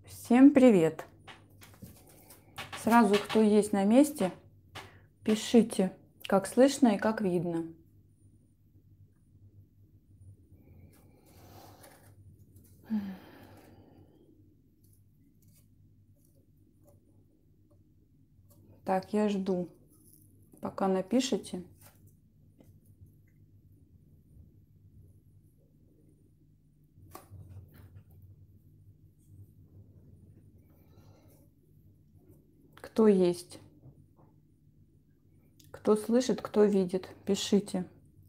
Всем привет! Сразу, кто есть на месте, пишите, как слышно и как видно. Так, я жду, пока напишите. Кто есть? Кто слышит, кто видит? Пишите.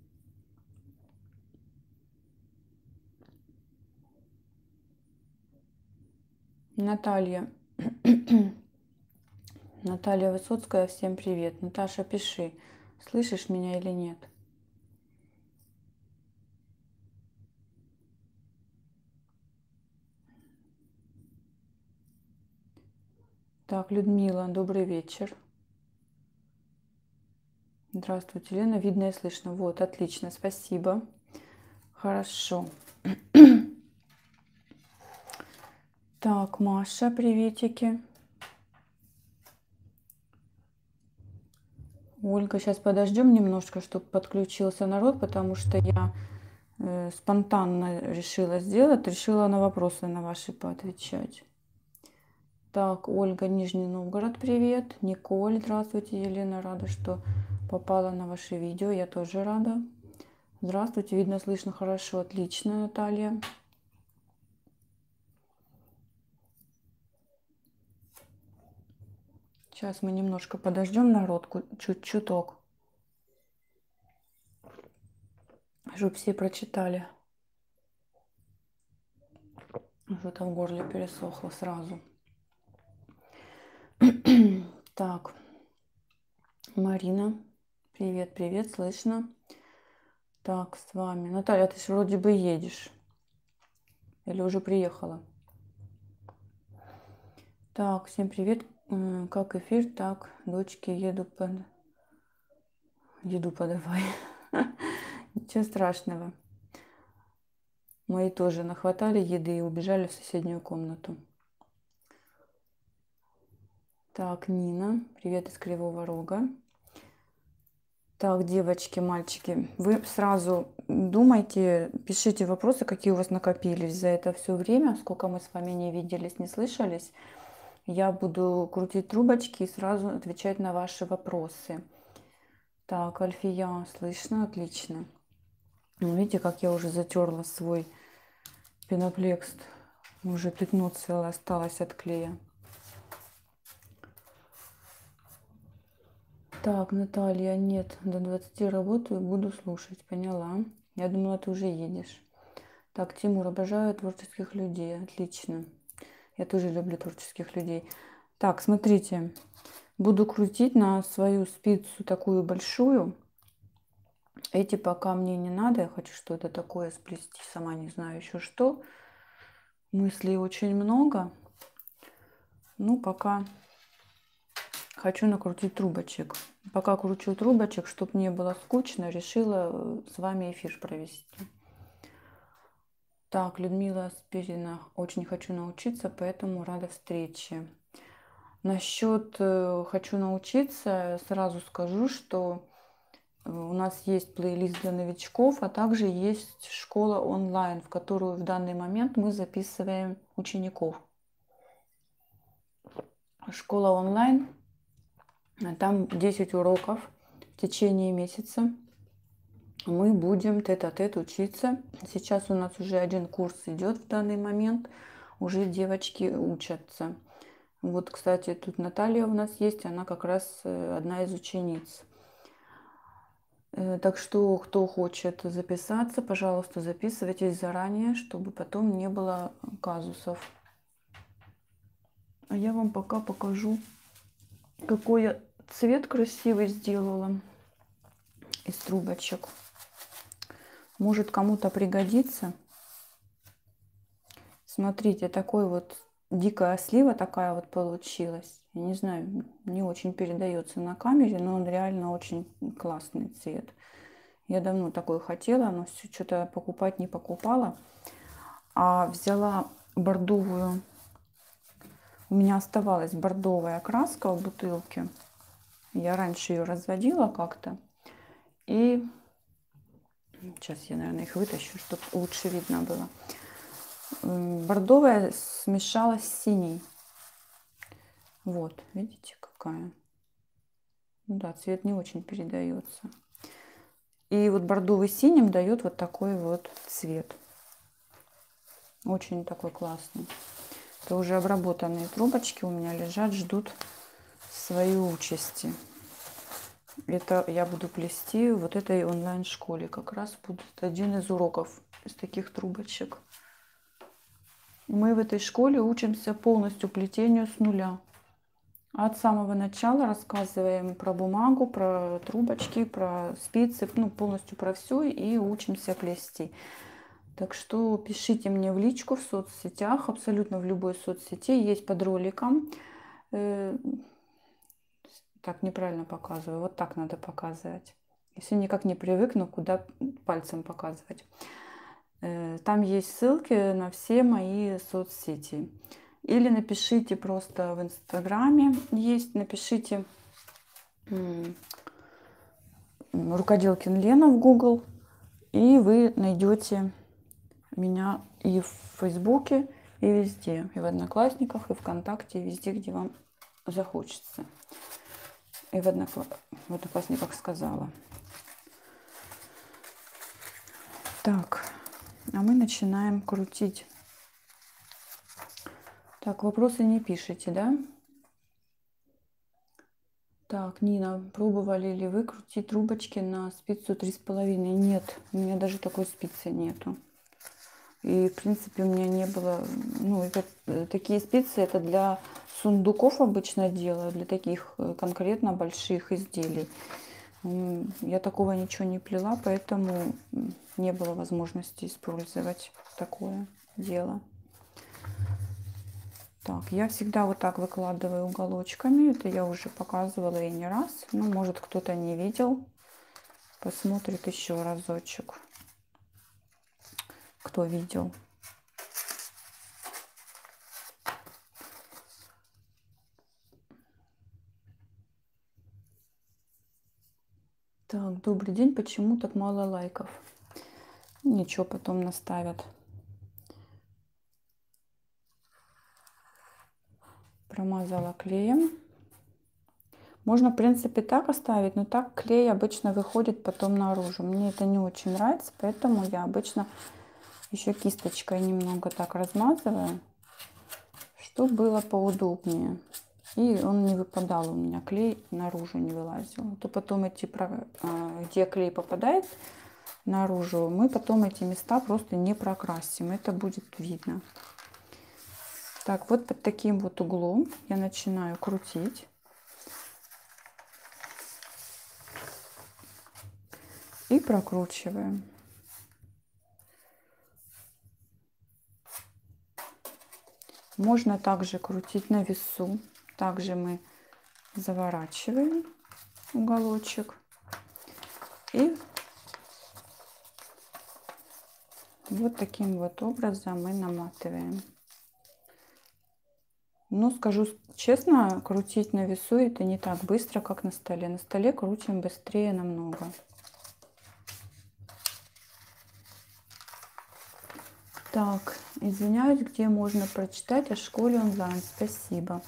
Наталья. Наталья Высоцкая, всем привет. Наташа, пиши, слышишь меня или нет? Так, Людмила, добрый вечер. Здравствуйте, Лена, видно и слышно. Вот, отлично, спасибо. Хорошо. Так, Маша, приветики. Ольга, сейчас подождем немножко, чтобы подключился народ, потому что я спонтанно решила сделать, решила на вопросы на ваши поотвечать. Так, Ольга, Нижний Новгород, привет. Николь, здравствуйте. Елена, рада, что попала на ваше видео, я тоже рада. Здравствуйте, видно, слышно хорошо, отлично, Наталья. Сейчас мы немножко подождем народ, чуть-чуток, чтобы все прочитали. Что-то в горле пересохло сразу. Так, Марина, привет, привет, слышно. Так, с вами. Наталья, ты же вроде бы едешь. Или уже приехала? Так, всем привет. Как эфир, так, дочки, еду подавай. Ничего страшного. Мои тоже нахватали еды и убежали в соседнюю комнату. Так, Нина, привет из Кривого Рога. Так, девочки, мальчики, вы сразу думайте, пишите вопросы, какие у вас накопились за это все время, сколько мы с вами не виделись, не слышались. Я буду крутить трубочки и сразу отвечать на ваши вопросы. Так, Альфия, слышно? Отлично. Ну, видите, как я уже затерла свой пеноплекс. Уже пятно целое осталось от клея. Так, Наталья, нет, до 20 работаю, буду слушать, поняла. Я думала, ты уже едешь. Так, Тимур, обожаю творческих людей, отлично. Я тоже люблю творческих людей. Так, смотрите, буду крутить на свою спицу такую большую. Эти пока мне не надо, я хочу что-то такое сплести, сама не знаю еще что. Мыслей очень много. Ну, пока хочу накрутить трубочек. Пока кручу трубочек, чтобы не было скучно, решила с вами эфир провести. Так, Людмила Спирина, очень хочу научиться, поэтому рада встрече. Насчет хочу научиться, сразу скажу, что у нас есть плейлист для новичков, а также есть школа онлайн, в которую в данный момент мы записываем учеников. Школа онлайн, там 10 уроков в течение месяца. Мы будем тет-а-тет учиться. Сейчас у нас уже один курс идет в данный момент. Уже девочки учатся. Вот, кстати, тут Наталья у нас есть. Она как раз одна из учениц. Так что, кто хочет записаться, пожалуйста, записывайтесь заранее, чтобы потом не было казусов. А я вам пока покажу, какой я цвет красивый сделала из трубочек. Может, кому-то пригодится. Смотрите, такой вот дикая слива такая вот получилась. Я не знаю, не очень передается на камере, но он реально очень классный цвет. Я давно такой хотела, но все что-то покупать не покупала. А взяла бордовую У меня оставалась бордовая краска в бутылке. Я раньше ее разводила как-то. И сейчас я, наверное, их вытащу, чтобы лучше видно было. Бордовая смешалась с синей. Вот, видите, какая. Ну да, цвет не очень передается. И вот бордовый синим дает вот такой вот цвет. Очень такой классный. Это уже обработанные трубочки у меня лежат, ждут своей участи. Это я буду плести вот этой онлайн-школе. Как раз будет один из уроков из таких трубочек. Мы в этой школе учимся полностью плетению с нуля. От самого начала рассказываем про бумагу, про трубочки, про спицы, ну, полностью про все, и учимся плести. Так что пишите мне в личку в соцсетях, абсолютно в любой соцсети, есть под роликом. Так, неправильно показываю, вот так надо показывать. Если никак не привыкну, куда пальцем показывать. Там есть ссылки на все мои соцсети. Или напишите просто в Инстаграме есть, напишите Рукоделкин Лена в Google, и вы найдете меня и в Фейсбуке, и везде, и в Одноклассниках, и ВКонтакте, и везде, где вам захочется. И в Одноклассниках сказала. Так, а мы начинаем крутить. Так, вопросы не пишите, да? Так, Нина, пробовали ли вы крутить трубочки на спицу 3,5? Нет, у меня даже такой спицы нету. И, в принципе, у меня не было... Ну, такие спицы это для сундуков обычно делаю, для таких конкретно больших изделий. Я такого ничего не плела, поэтому не было возможности использовать такое дело. Так, я всегда вот так выкладываю уголочками. Это я уже показывала и не раз. Ну, может, кто-то не видел. Посмотрит еще разочек. Кто видел. Так, добрый день. Почему так мало лайков? Ничего, потом наставят. Промазала клеем. Можно, в принципе, так оставить, но так клей обычно выходит потом наружу. Мне это не очень нравится, поэтому я обычно еще кисточкой немного так размазываю, чтобы было поудобнее. И он не выпадал у меня, клей наружу не вылазил. То потом где клей попадает наружу, мы потом эти места просто не прокрасим. Это будет видно. Так, вот под таким вот углом я начинаю крутить. И прокручиваем. Можно также крутить на весу. Также мы заворачиваем уголочек. И вот таким вот образом мы наматываем. Но скажу честно, крутить на весу это не так быстро, как на столе. На столе крутим быстрее намного. Так, извиняюсь, где можно прочитать о школе онлайн? Спасибо.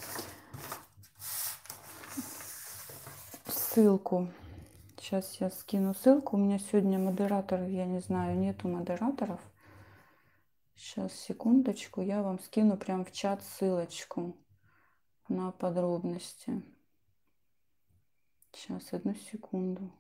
Ссылку. Сейчас я скину ссылку. У меня сегодня модераторов, я не знаю, нету модераторов. Сейчас, секундочку, я вам скину прям в чат ссылочку на подробности. Сейчас, одну секунду.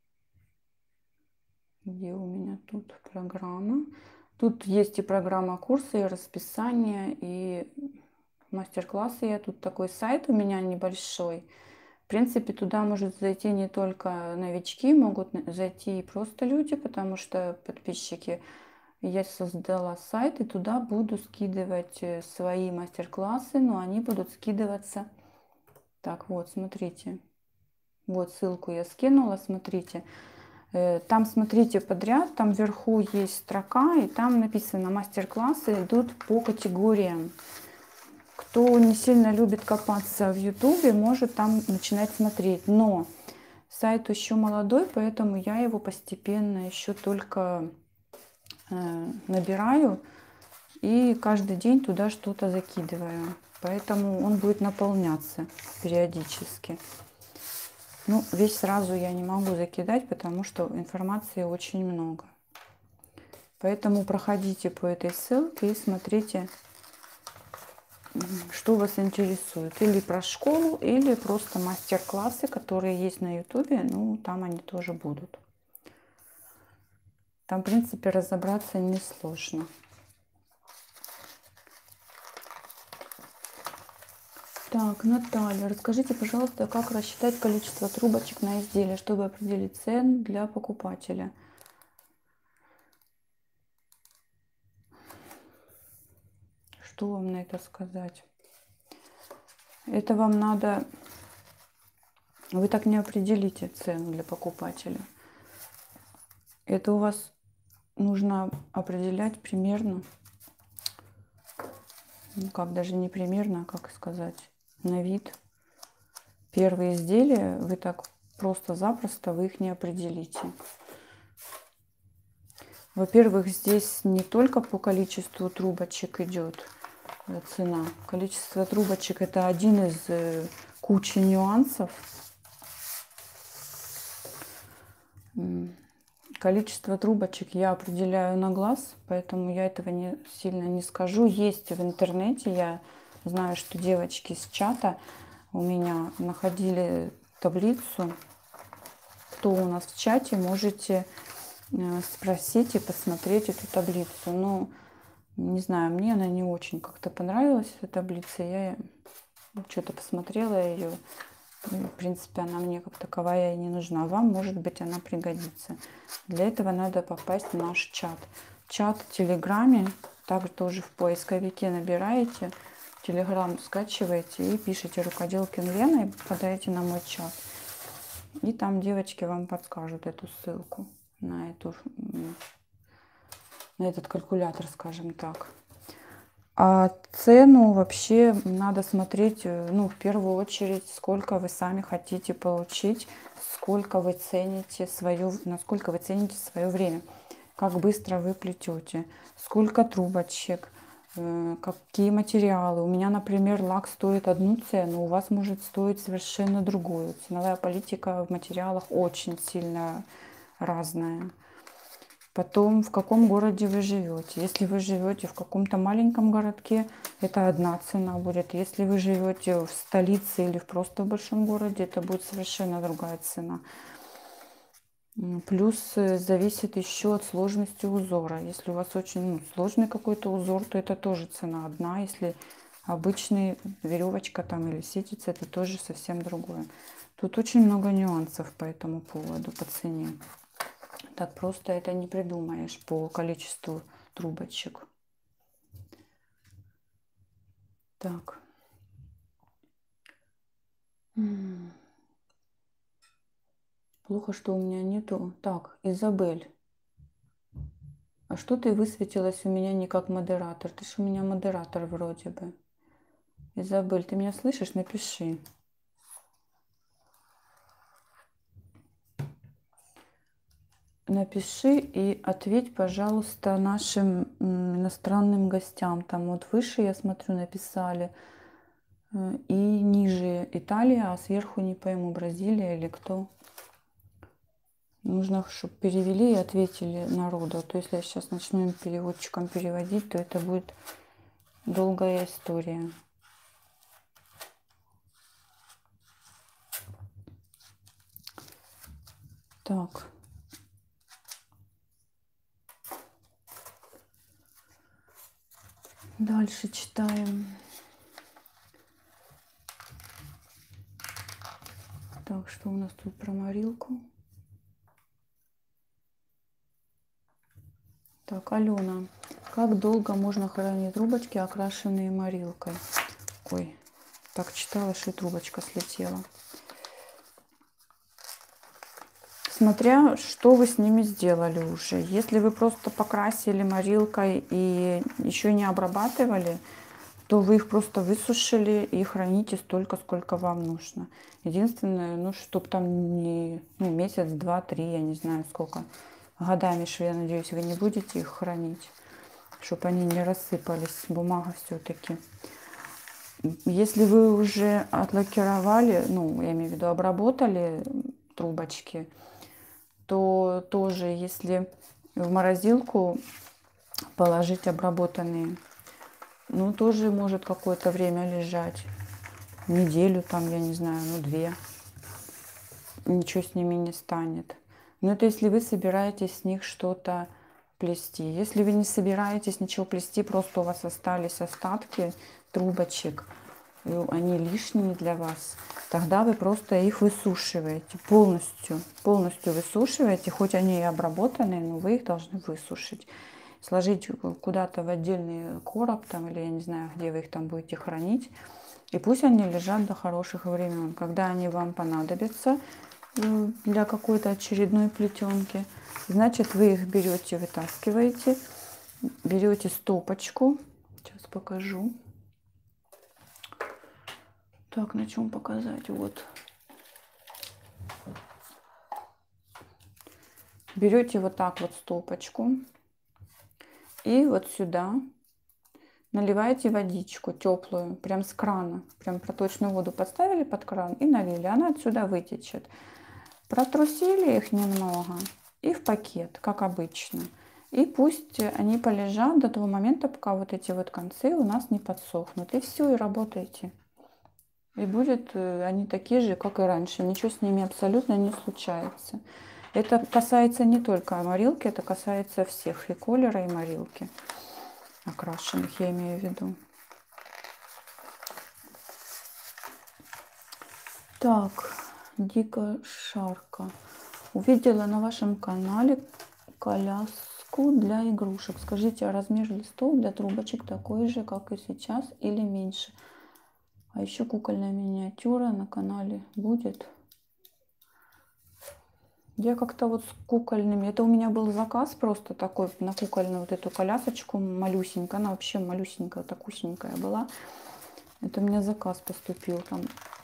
Где у меня тут программа? Тут есть и программа курса, и расписание, и мастер-классы. Я тут такой сайт у меня небольшой. В принципе, туда может зайти не только новички, могут зайти и просто люди, потому что подписчики. Я создала сайт, и туда буду скидывать свои мастер-классы, но они будут скидываться. Так, вот, смотрите. Вот ссылку я скинула, смотрите. Там, смотрите, подряд, там вверху есть строка, и там написано, мастер-классы идут по категориям. кто не сильно любит копаться в Ютубе, может там начинать смотреть. Но сайт еще молодой, поэтому я его постепенно еще только набираю и каждый день туда что-то закидываю. Поэтому он будет наполняться периодически. Ну, весь сразу я не могу закидать, потому что информации очень много. Поэтому проходите по этой ссылке и смотрите, что вас интересует. Или про школу, или просто мастер-классы, которые есть на ютубе. Ну, там они тоже будут. Там, в принципе, разобраться несложно. Так, Наталья, расскажите, пожалуйста, как рассчитать количество трубочек на изделие, чтобы определить цену для покупателя. Что вам на это сказать? Это вам надо... Вы так не определите цену для покупателя. Это у вас нужно определять примерно, ну как, даже не примерно, а как сказать, на вид. Первые изделия вы так просто-запросто вы их не определите. Во-первых, здесь не только по количеству трубочек идет цена. Количество трубочек — это один из кучи нюансов. Количество трубочек я определяю на глаз, поэтому я этого не сильно не скажу. Есть в интернете, я знаю, что девочки с чата у меня находили таблицу. Кто у нас в чате, можете спросить и посмотреть эту таблицу. Но не знаю, мне она не очень как-то понравилась, эта таблица. Я что-то посмотрела ее. В принципе, она мне как таковая и не нужна. Вам, может быть, она пригодится. Для этого надо попасть в наш чат. Чат в Телеграме. Также тоже в поисковике набираете. Телеграм скачиваете и пишите «Рукоделкин Лена» и попадаете на мой чат. И там девочки вам подскажут эту ссылку на этот калькулятор, скажем так. А цену вообще надо смотреть, ну, в первую очередь, сколько вы сами хотите получить, сколько вы цените насколько вы цените свое время, как быстро вы плетете, сколько трубочек, какие материалы. У меня, например, лак стоит одну цену, у вас может стоить совершенно другую. Ценовая политика в материалах очень сильно разная. Потом, в каком городе вы живете. Если вы живете в каком-то маленьком городке, это одна цена будет. Если вы живете в столице или просто в большом городе, это будет совершенно другая цена. Плюс зависит еще от сложности узора. Если у вас очень сложный какой-то узор, то это тоже цена одна. Если обычный веревочка там или сетица, это тоже совсем другое. Тут очень много нюансов по этому поводу, по цене. Так просто это не придумаешь по количеству трубочек. Так. Плохо, что у меня нету. Так, Изабель. А что ты высветилась у меня не как модератор? Ты же у меня модератор вроде бы. Изабель, ты меня слышишь? Напиши. Напиши и ответь, пожалуйста, нашим иностранным гостям. Там вот выше, я смотрю, написали. И ниже Италия, а сверху не пойму, Бразилия или кто. Нужно, чтобы перевели и ответили народу. А то если я сейчас начну им переводчиком переводить, то это будет долгая история. Так. Дальше читаем. Так, что у нас тут про морилку? Так, Алена. Как долго можно хранить трубочки, окрашенные морилкой? Ой, так читала, что и трубочка слетела. Смотря, что вы с ними сделали уже. Если вы просто покрасили морилкой и еще не обрабатывали, то вы их просто высушили и храните столько, сколько вам нужно. Единственное, ну, чтобы там не месяц, два, три, я не знаю сколько. Годами, что я надеюсь, вы не будете их хранить, чтобы они не рассыпались. Бумага все-таки. Если вы уже отлакировали, ну, я имею в виду, обработали трубочки, то тоже, если в морозилку положить обработанные, ну, тоже может какое-то время лежать. Неделю там, я не знаю, ну, 2. Ничего с ними не станет. Но это если вы собираетесь с них что-то плести. Если вы не собираетесь ничего плести, просто у вас остались остатки трубочек, и они лишние для вас, тогда вы просто их высушиваете полностью. Полностью высушиваете, хоть они и обработанные, но вы их должны высушить. Сложить куда-то в отдельный короб там, или я не знаю, где вы их там будете хранить. И пусть они лежат до хороших времен. Когда они вам понадобятся для какой-то очередной плетенки, значит, вы их берете, вытаскиваете, берете стопочку. Сейчас покажу. Так, на чем показать? Вот. Берете вот так вот стопочку. И вот сюда наливаете водичку теплую, прям с крана. Прям проточную воду поставили под кран и налили. Она отсюда вытечет. Протрусили их немного и в пакет, как обычно. И пусть они полежат до того момента, пока вот эти вот концы у нас не подсохнут. И все, и работайте. И будет они такие же, как и раньше. Ничего с ними абсолютно не случается. Это касается не только морилки, это касается всех, и колера, и морилки окрашенных, я имею в виду. Так, Дикая Шарка. Увидела на вашем канале коляску для игрушек. Скажите, а размер листов для трубочек такой же, как и сейчас, или меньше? А еще кукольная миниатюра на канале будет. Я как-то вот с кукольными... Это у меня был заказ просто такой на кукольную вот эту колясочку малюсенькая. Она вообще малюсенькая, такусенькая была. Это у меня заказ поступил там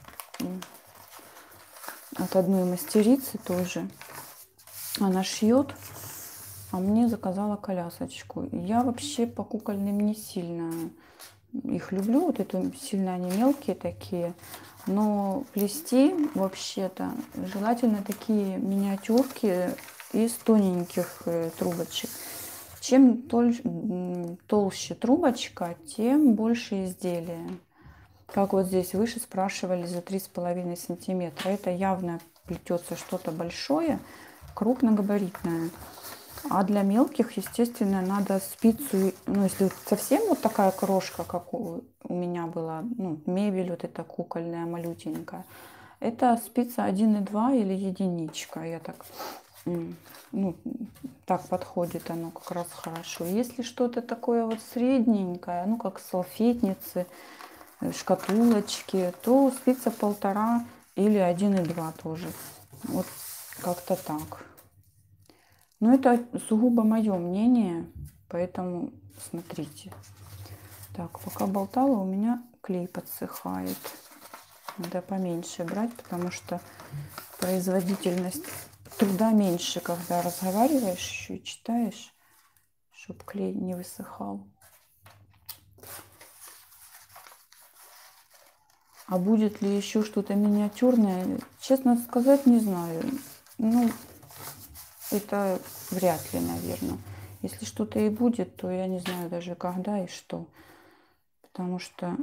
от одной мастерицы тоже. Она шьет, а мне заказала колясочку. Я вообще по кукольным не сильно их люблю. Вот это сильно они мелкие такие. Но плести вообще-то желательно такие миниатюрки из тоненьких трубочек. Чем толще трубочка, тем больше изделия. Как вот здесь выше спрашивали за 3,5 сантиметра. Это явно плетется что-то большое, крупногабаритное. А для мелких, естественно, надо спицу, ну, если совсем вот такая крошка, как у меня была, ну, мебель вот эта кукольная, малютенькая, это спица 1,2 или единичка. Я так, ну, так подходит оно как раз хорошо. Если что-то такое вот средненькое, ну, как салфетницы, шкатулочки, то спица 1,5 или 1,2 тоже. Вот как-то так. Но это сугубо мое мнение, поэтому смотрите. Так, пока болтала, у меня клей подсыхает. Надо поменьше брать, потому что производительность труда меньше, когда разговариваешь еще и читаешь, чтобы клей не высыхал. А будет ли еще что-то миниатюрное? Честно сказать, не знаю. Ну, это вряд ли, наверное. Если что-то и будет, то я не знаю даже когда и что. Потому что,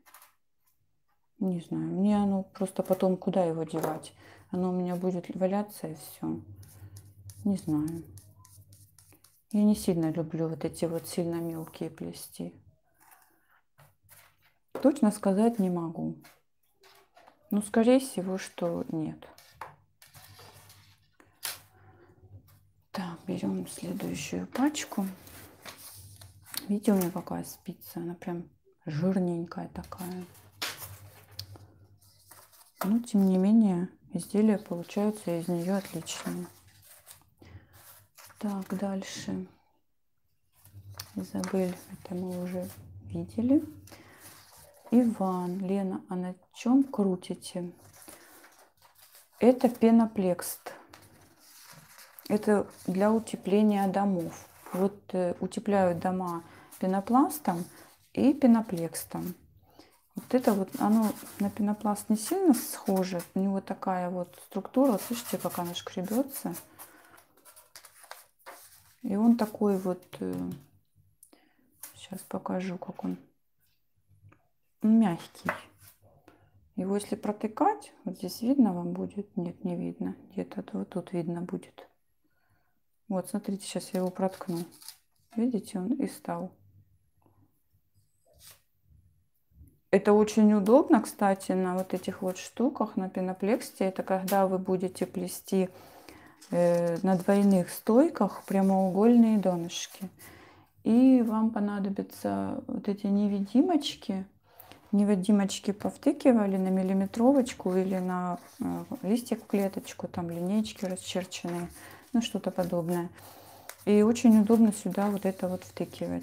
не знаю, мне оно просто потом куда его девать? Оно у меня будет валяться и все. Не знаю. Я не сильно люблю вот эти вот сильно мелкие плести. Точно сказать не могу. Но скорее всего, что нет. Так, берем следующую пачку. Видите, у меня какая спица? Она прям жирненькая такая. Но, тем не менее, изделия получаются из нее отличные. Так, дальше. Изабель, это мы уже видели. Иван, Лена, а на чем крутите? Это пеноплекст. Это для утепления домов. Вот утепляют дома пенопластом и пеноплекстом. Вот это вот, оно на пенопласт не сильно схоже. У него такая вот структура. Слышите, как она шкребется. И он такой вот, сейчас покажу, как он мягкий. Его если протыкать, вот здесь видно вам будет? Нет, не видно. Где-то вот тут видно будет. Вот, смотрите, сейчас я его проткну. Видите, он и стал. Это очень удобно, кстати, на вот этих вот штуках, на пеноплексте. Это когда вы будете плести на двойных стойках прямоугольные донышки. И вам понадобятся вот эти невидимочки. Невидимочки повтыкивали на миллиметровочку или на листик в клеточку, там линейки расчерченные, ну что-то подобное. И очень удобно сюда вот это вот втыкивать.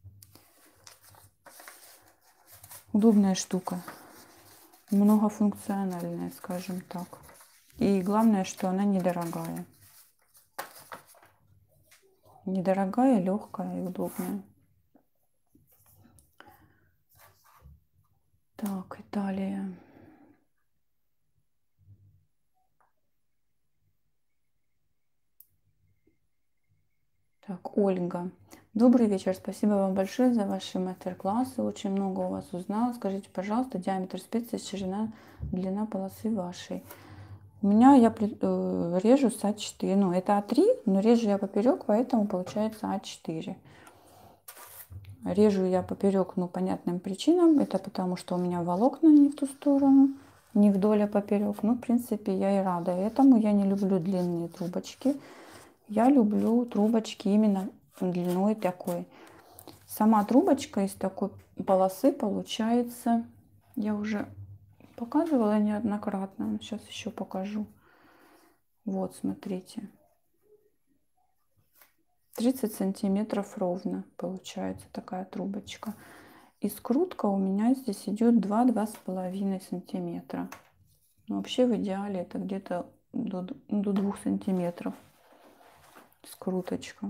Удобная штука, многофункциональная, скажем так. И главное, что она недорогая. Недорогая, легкая и удобная. Так, Италия. Так, Ольга. Добрый вечер. Спасибо вам большое за ваши мастер-классы. Очень много у вас узнала. Скажите, пожалуйста, диаметр спицы, ширина, длина полосы вашей. У меня я режу с А4. Ну, это А3, но режу я поперек, поэтому получается А4. Режу я поперек, ну, понятным причинам. Это потому, что у меня волокна не в ту сторону, не вдоль, а поперек. Ну, в принципе, я и рада этому. Я не люблю длинные трубочки. Я люблю трубочки именно длиной такой. Сама трубочка из такой полосы получается, я уже показывала неоднократно, сейчас еще покажу. Вот, смотрите. 30 сантиметров ровно получается такая трубочка. И скрутка у меня здесь идет 2-2,5 сантиметра. Но вообще в идеале это где-то до 2 сантиметров скруточка.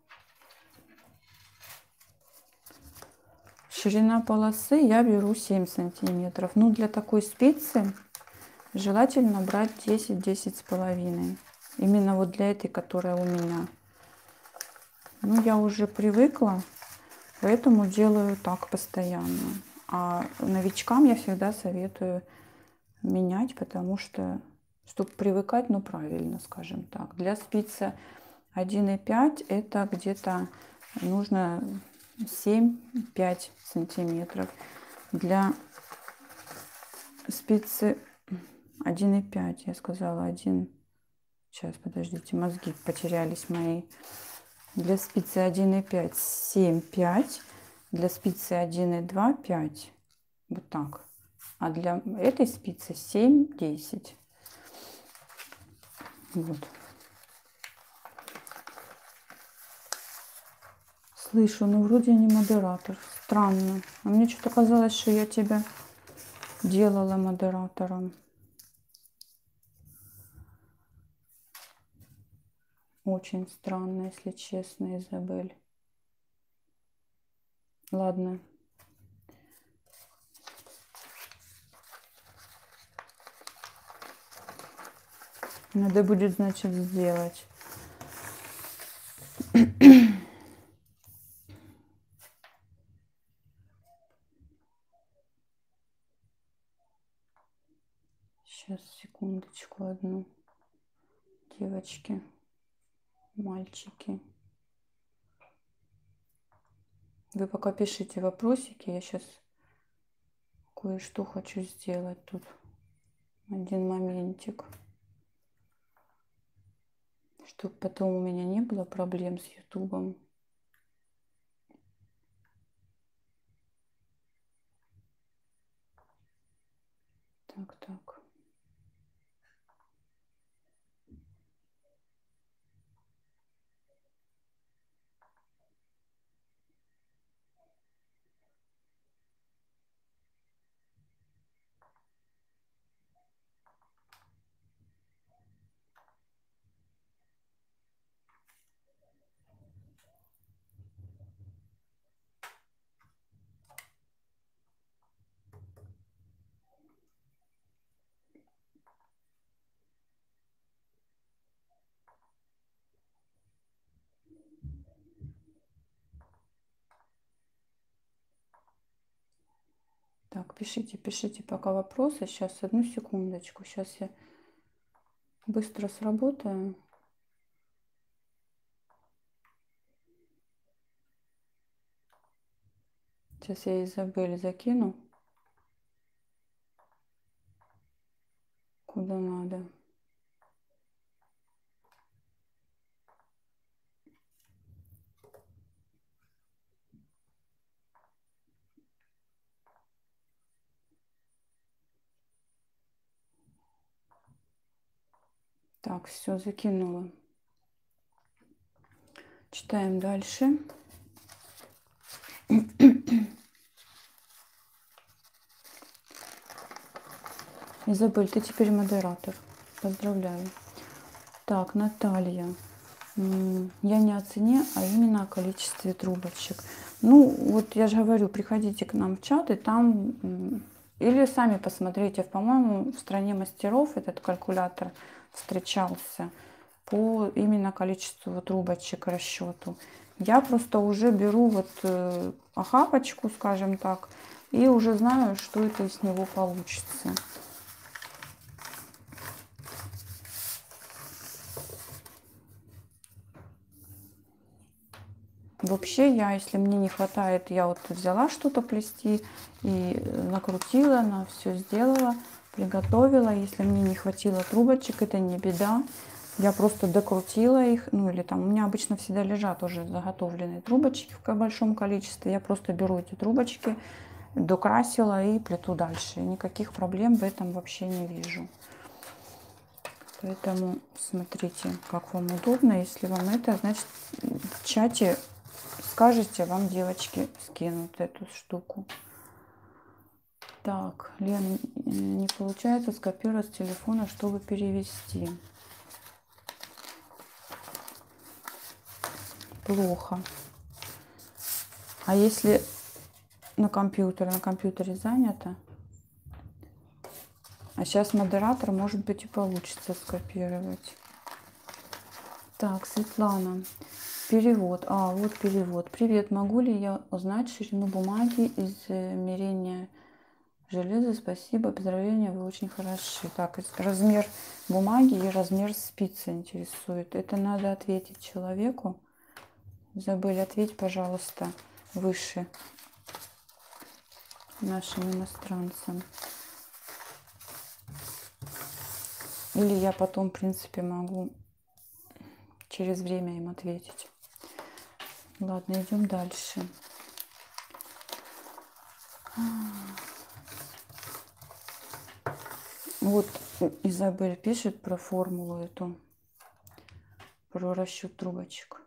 Ширина полосы я беру 7 сантиметров. Ну, для такой спицы желательно брать 10-10,5. Именно вот для этой, которая у меня. Ну, я уже привыкла, поэтому делаю так постоянно. А новичкам я всегда советую менять, потому что, чтобы привыкать, ну, правильно, скажем так. Для спицы 1,5 это где-то нужно 7-5 сантиметров. Для спицы 1,5, я сказала 1. Сейчас, подождите, мозги потерялись мои. Для спицы 1,5 7-5. Для спицы 1,2 5. Вот так. А для этой спицы 7-10. Вот. Слышу, ну вроде не модератор. Странно. А мне что-то казалось, что я тебя делала модератором. Очень странно, если честно, Изабель. Ладно. Надо будет, значит, сделать. Сейчас, секундочку одну. Девочки, мальчики. Вы пока пишите вопросики. Я сейчас кое-что хочу сделать тут. Один моментик. Чтобы потом у меня не было проблем с Ютубом. Так. Так, пишите, пишите пока вопросы. Сейчас, одну секундочку. Сейчас я быстро сработаю. Сейчас я Изабель закину. Куда надо. Так, все, закинула. Читаем дальше. Изабель, ты теперь модератор. Поздравляю. Так, Наталья. Я не о цене, а именно о количестве трубочек. Ну, вот я же говорю, приходите к нам в чат, и там... Или сами посмотрите. По-моему, в «Стране мастеров» этот калькулятор встречался по именно количеству трубочек расчету. Я просто уже беру вот охапочку, скажем так, и уже знаю, что это из него получится. Вообще, если мне не хватает, я вот взяла что-то плести и накрутила, на все сделала, приготовила. Если мне не хватило трубочек, это не беда. Я просто докрутила их, ну или там у меня обычно всегда лежат уже заготовленные трубочки в большом количестве. Я просто беру эти трубочки, докрасила и плету дальше. Никаких проблем в этом вообще не вижу. Поэтому смотрите, как вам удобно. Если вам это, значит, в чате скажете, вам девочки скинут эту штуку. Так, Лен, не получается скопировать с телефона, чтобы перевести. Плохо. А если на компьютере занято? А сейчас модератор, может быть, и получится скопировать. Так, Светлана. Перевод. Вот перевод. Привет, могу ли я узнать ширину бумаги измерения железа? Спасибо, поздравления, вы очень хороши. Так, размер бумаги и размер спицы интересует. Это надо ответить человеку. Изабель, ответь, пожалуйста, выше нашим иностранцам. Или я потом, в принципе, могу через время им ответить. Ладно, идем дальше. Вот Изабель пишет про формулу эту, про расчет трубочек.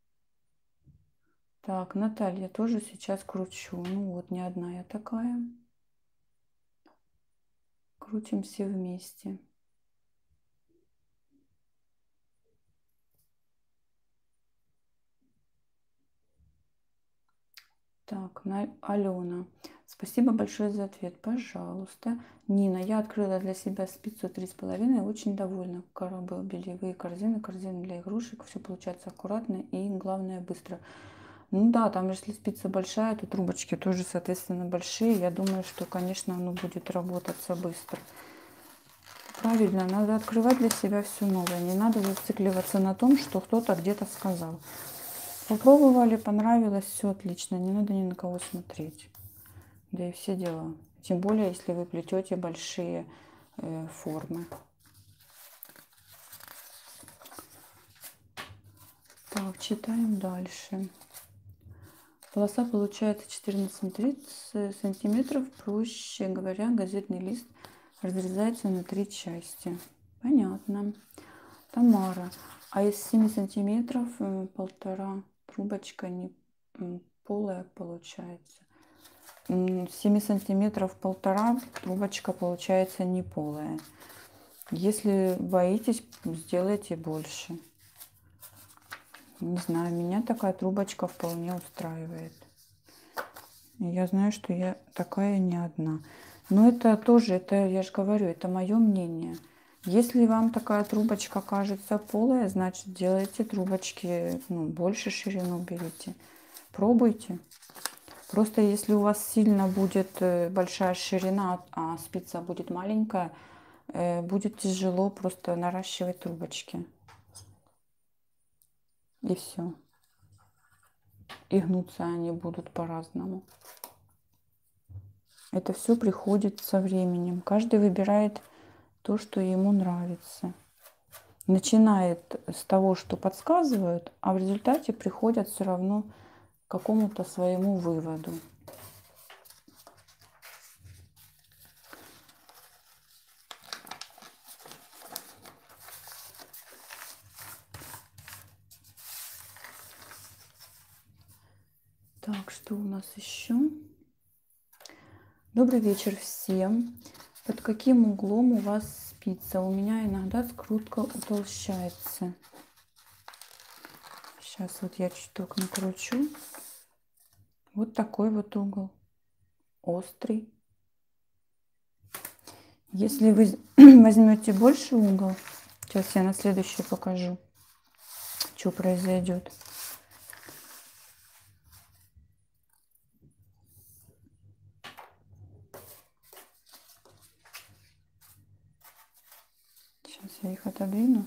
Так, Наталья, тоже сейчас кручу. Ну вот, не одна я такая. Крутим все вместе. Так, Алена. Спасибо большое за ответ. Пожалуйста. Нина, я открыла для себя спицу 3,5. Очень довольна. Коробы, бельевые корзины, корзины для игрушек. Все получается аккуратно и, главное, быстро. Ну да, там, если спица большая, то трубочки тоже, соответственно, большие. Я думаю, что, конечно, оно будет работаться быстро. Правильно, надо открывать для себя все новое. Не надо зацикливаться на том, что кто-то где-то сказал. Попробовали, понравилось, все отлично. Не надо ни на кого смотреть. Да и все дела. Тем более, если вы плетете большие формы. Так, читаем дальше. Полоса получается 14-30 сантиметров. Проще говоря, газетный лист разрезается на 3 части. Понятно. Тамара. А из 7 сантиметров 1,5 трубочка не полая получается. 7 сантиметров 1,5 трубочка получается не полая. Если боитесь, сделайте больше. Не знаю, меня такая трубочка вполне устраивает. Я знаю, что я такая не одна. Но это тоже, это, я же говорю, это мое мнение. Если вам такая трубочка кажется полая, значит, делайте трубочки, больше ширину берите. Пробуйте. Просто если у вас сильно будет большая ширина, а спица будет маленькая, будет тяжело просто наращивать трубочки. И все. И гнуться они будут по-разному. Это все приходит со временем. Каждый выбирает то, что ему нравится. Начинает с того, что подсказывают, а в результате приходят все равно к какому-то своему выводу. Так, что у нас еще? Добрый вечер всем. Под каким углом у вас спица? У меня иногда скрутка утолщается. Сейчас вот я чуток накручу. Вот такой вот угол. Острый. Если вы возьмете больше угол, сейчас я на следующий покажу, что произойдет. Сейчас я их отодвину.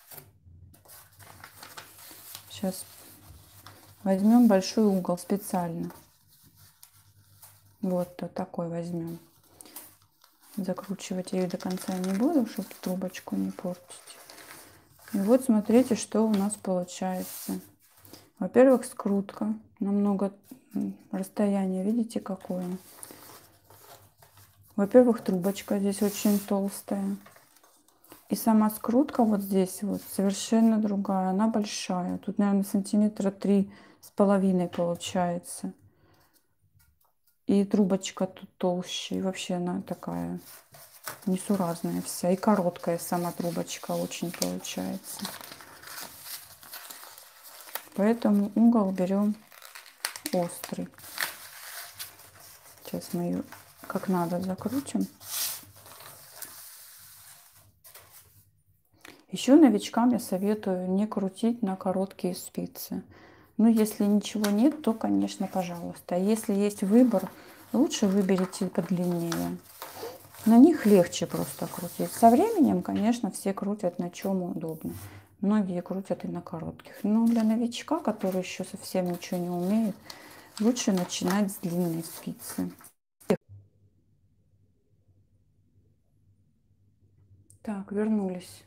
Сейчас возьмем большой угол специально. Вот такой возьмем. Закручивать я ее до конца не буду, чтобы трубочку не портить. И вот смотрите, что у нас получается. Во-первых, скрутка. Намного расстояние, видите, какое. Во-первых, трубочка здесь очень толстая. И сама скрутка вот здесь вот совершенно другая. Она большая. Тут, наверное, сантиметра 3,5 получается. И трубочка тут толще. И вообще она такая несуразная вся. И короткая сама трубочка очень получается. Поэтому угол берем острый. Сейчас мы ее как надо закрутим. Еще новичкам я советую не крутить на короткие спицы. Но если ничего нет, то, конечно, пожалуйста. Если есть выбор, лучше выберите подлиннее. На них легче просто крутить. Со временем, конечно, все крутят на чем удобно. Многие крутят и на коротких. Но для новичка, который еще совсем ничего не умеет, лучше начинать с длинной спицы. Так, вернулись.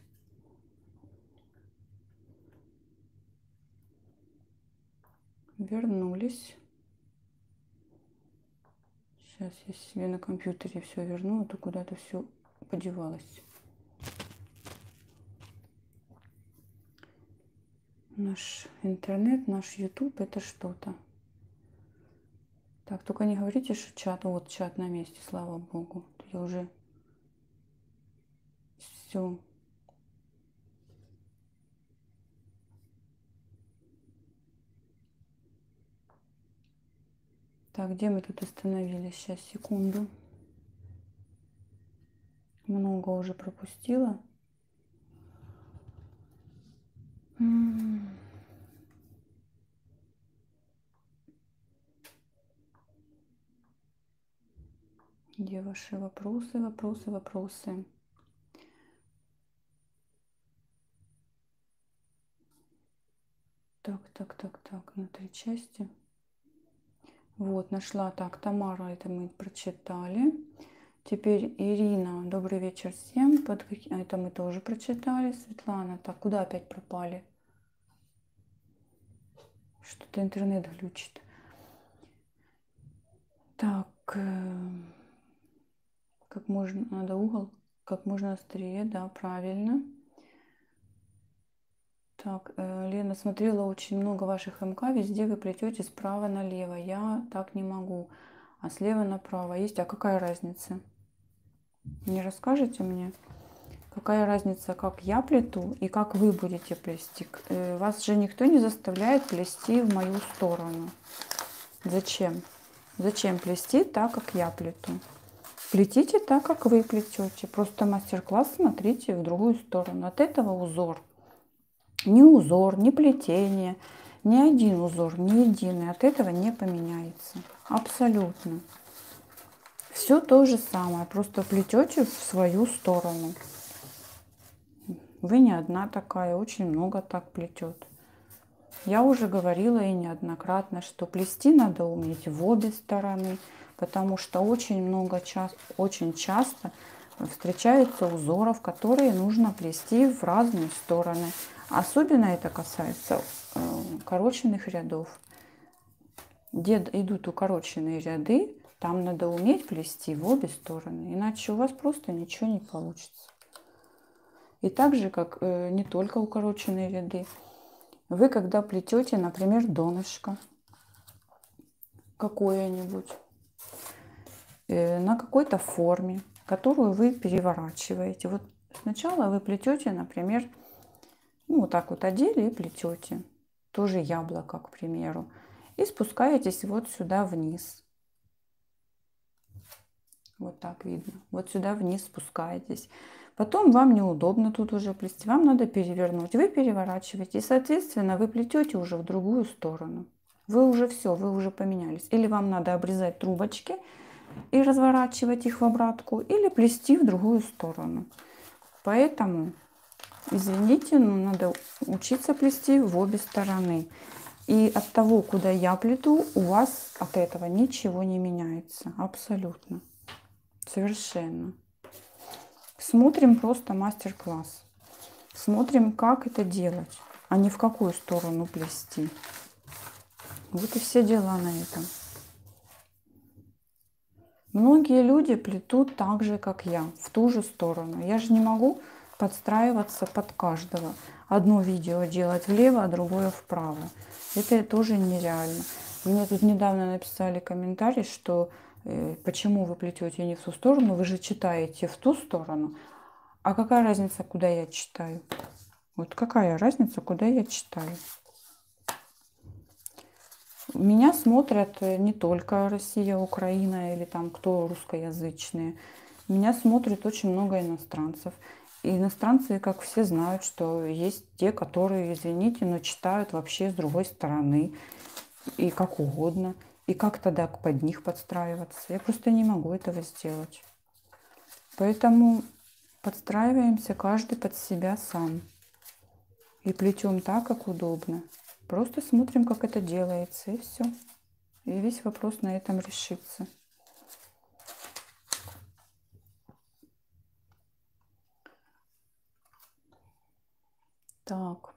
Вернулись. Сейчас я себе на компьютере все верну, а то куда-то все подевалось. Наш интернет, наш YouTube — это что-то. Так, только не говорите, что чат. Вот чат на месте, слава богу. Я уже все. Так, где мы тут остановились? Сейчас, секунду. Много уже пропустила. Где ваши вопросы, вопросы, вопросы? Так, на 3 части. Вот, нашла. Так, Тамара, это мы прочитали. Теперь Ирина, добрый вечер всем. Это мы тоже прочитали. Светлана, так, куда опять пропали? Что-то интернет глючит. Так, как можно, надо угол, как можно острее, да, правильно. Так, Лена, смотрела очень много ваших МК, везде вы плетете справа налево. Я так не могу. А слева направо есть. А какая разница? Не расскажете мне? Какая разница, как я плету и как вы будете плести? Вас же никто не заставляет плести в мою сторону. Зачем? Зачем плести так, как я плету? Плетите так, как вы плетете. Просто мастер-класс смотрите в другую сторону. От этого узор. Ни узор, ни плетение, Ни один узор, ни единый от этого не поменяется. Абсолютно. Все то же самое, просто плетете в свою сторону. Вы не одна такая, очень много так плетет. Я уже говорила и неоднократно, что плести надо уметь в обе стороны, потому что очень часто встречаются узоров, которые нужно плести в разные стороны. Особенно это касается укороченных рядов. Где идут укороченные ряды, там надо уметь плести в обе стороны, иначе у вас просто ничего не получится. И так же, как не только укороченные ряды, вы когда плетете, например, донышко какое-нибудь на какой-то форме, которую вы переворачиваете. Вот сначала вы плетете, например, ну, вот так вот одели и плетете. Тоже яблоко, к примеру. И спускаетесь вот сюда вниз. Вот так видно. Вот сюда вниз спускаетесь. Потом вам неудобно тут уже плести. Вам надо перевернуть. Вы переворачиваете. И, соответственно, вы плетете уже в другую сторону. Вы уже все, вы уже поменялись. Или вам надо обрезать трубочки и разворачивать их в обратку, или плести в другую сторону. Поэтому, извините, но надо учиться плести в обе стороны. И от того, куда я плету, у вас от этого ничего не меняется. Абсолютно. Совершенно. Смотрим просто мастер-класс. Смотрим, как это делать, а не в какую сторону плести. Вот и все дела на этом. Многие люди плетут так же, как я, в ту же сторону. Я же не могу подстраиваться под каждого. Одно видео делать влево, а другое вправо. Это тоже нереально. Мне тут недавно написали комментарий, что почему вы плетете не в ту сторону, вы же читаете в ту сторону. А какая разница, куда я читаю? Вот какая разница, куда я читаю? Меня смотрят не только Россия, Украина или там кто русскоязычные. Меня смотрят очень много иностранцев. И иностранцы, как все, знают, что есть те, которые, извините, но читают вообще с другой стороны. И как угодно. И как тогда под них подстраиваться? Я просто не могу этого сделать. Поэтому подстраиваемся каждый под себя сам. И плетем так, как удобно. Просто смотрим, как это делается, и все. И весь вопрос на этом решится. Так.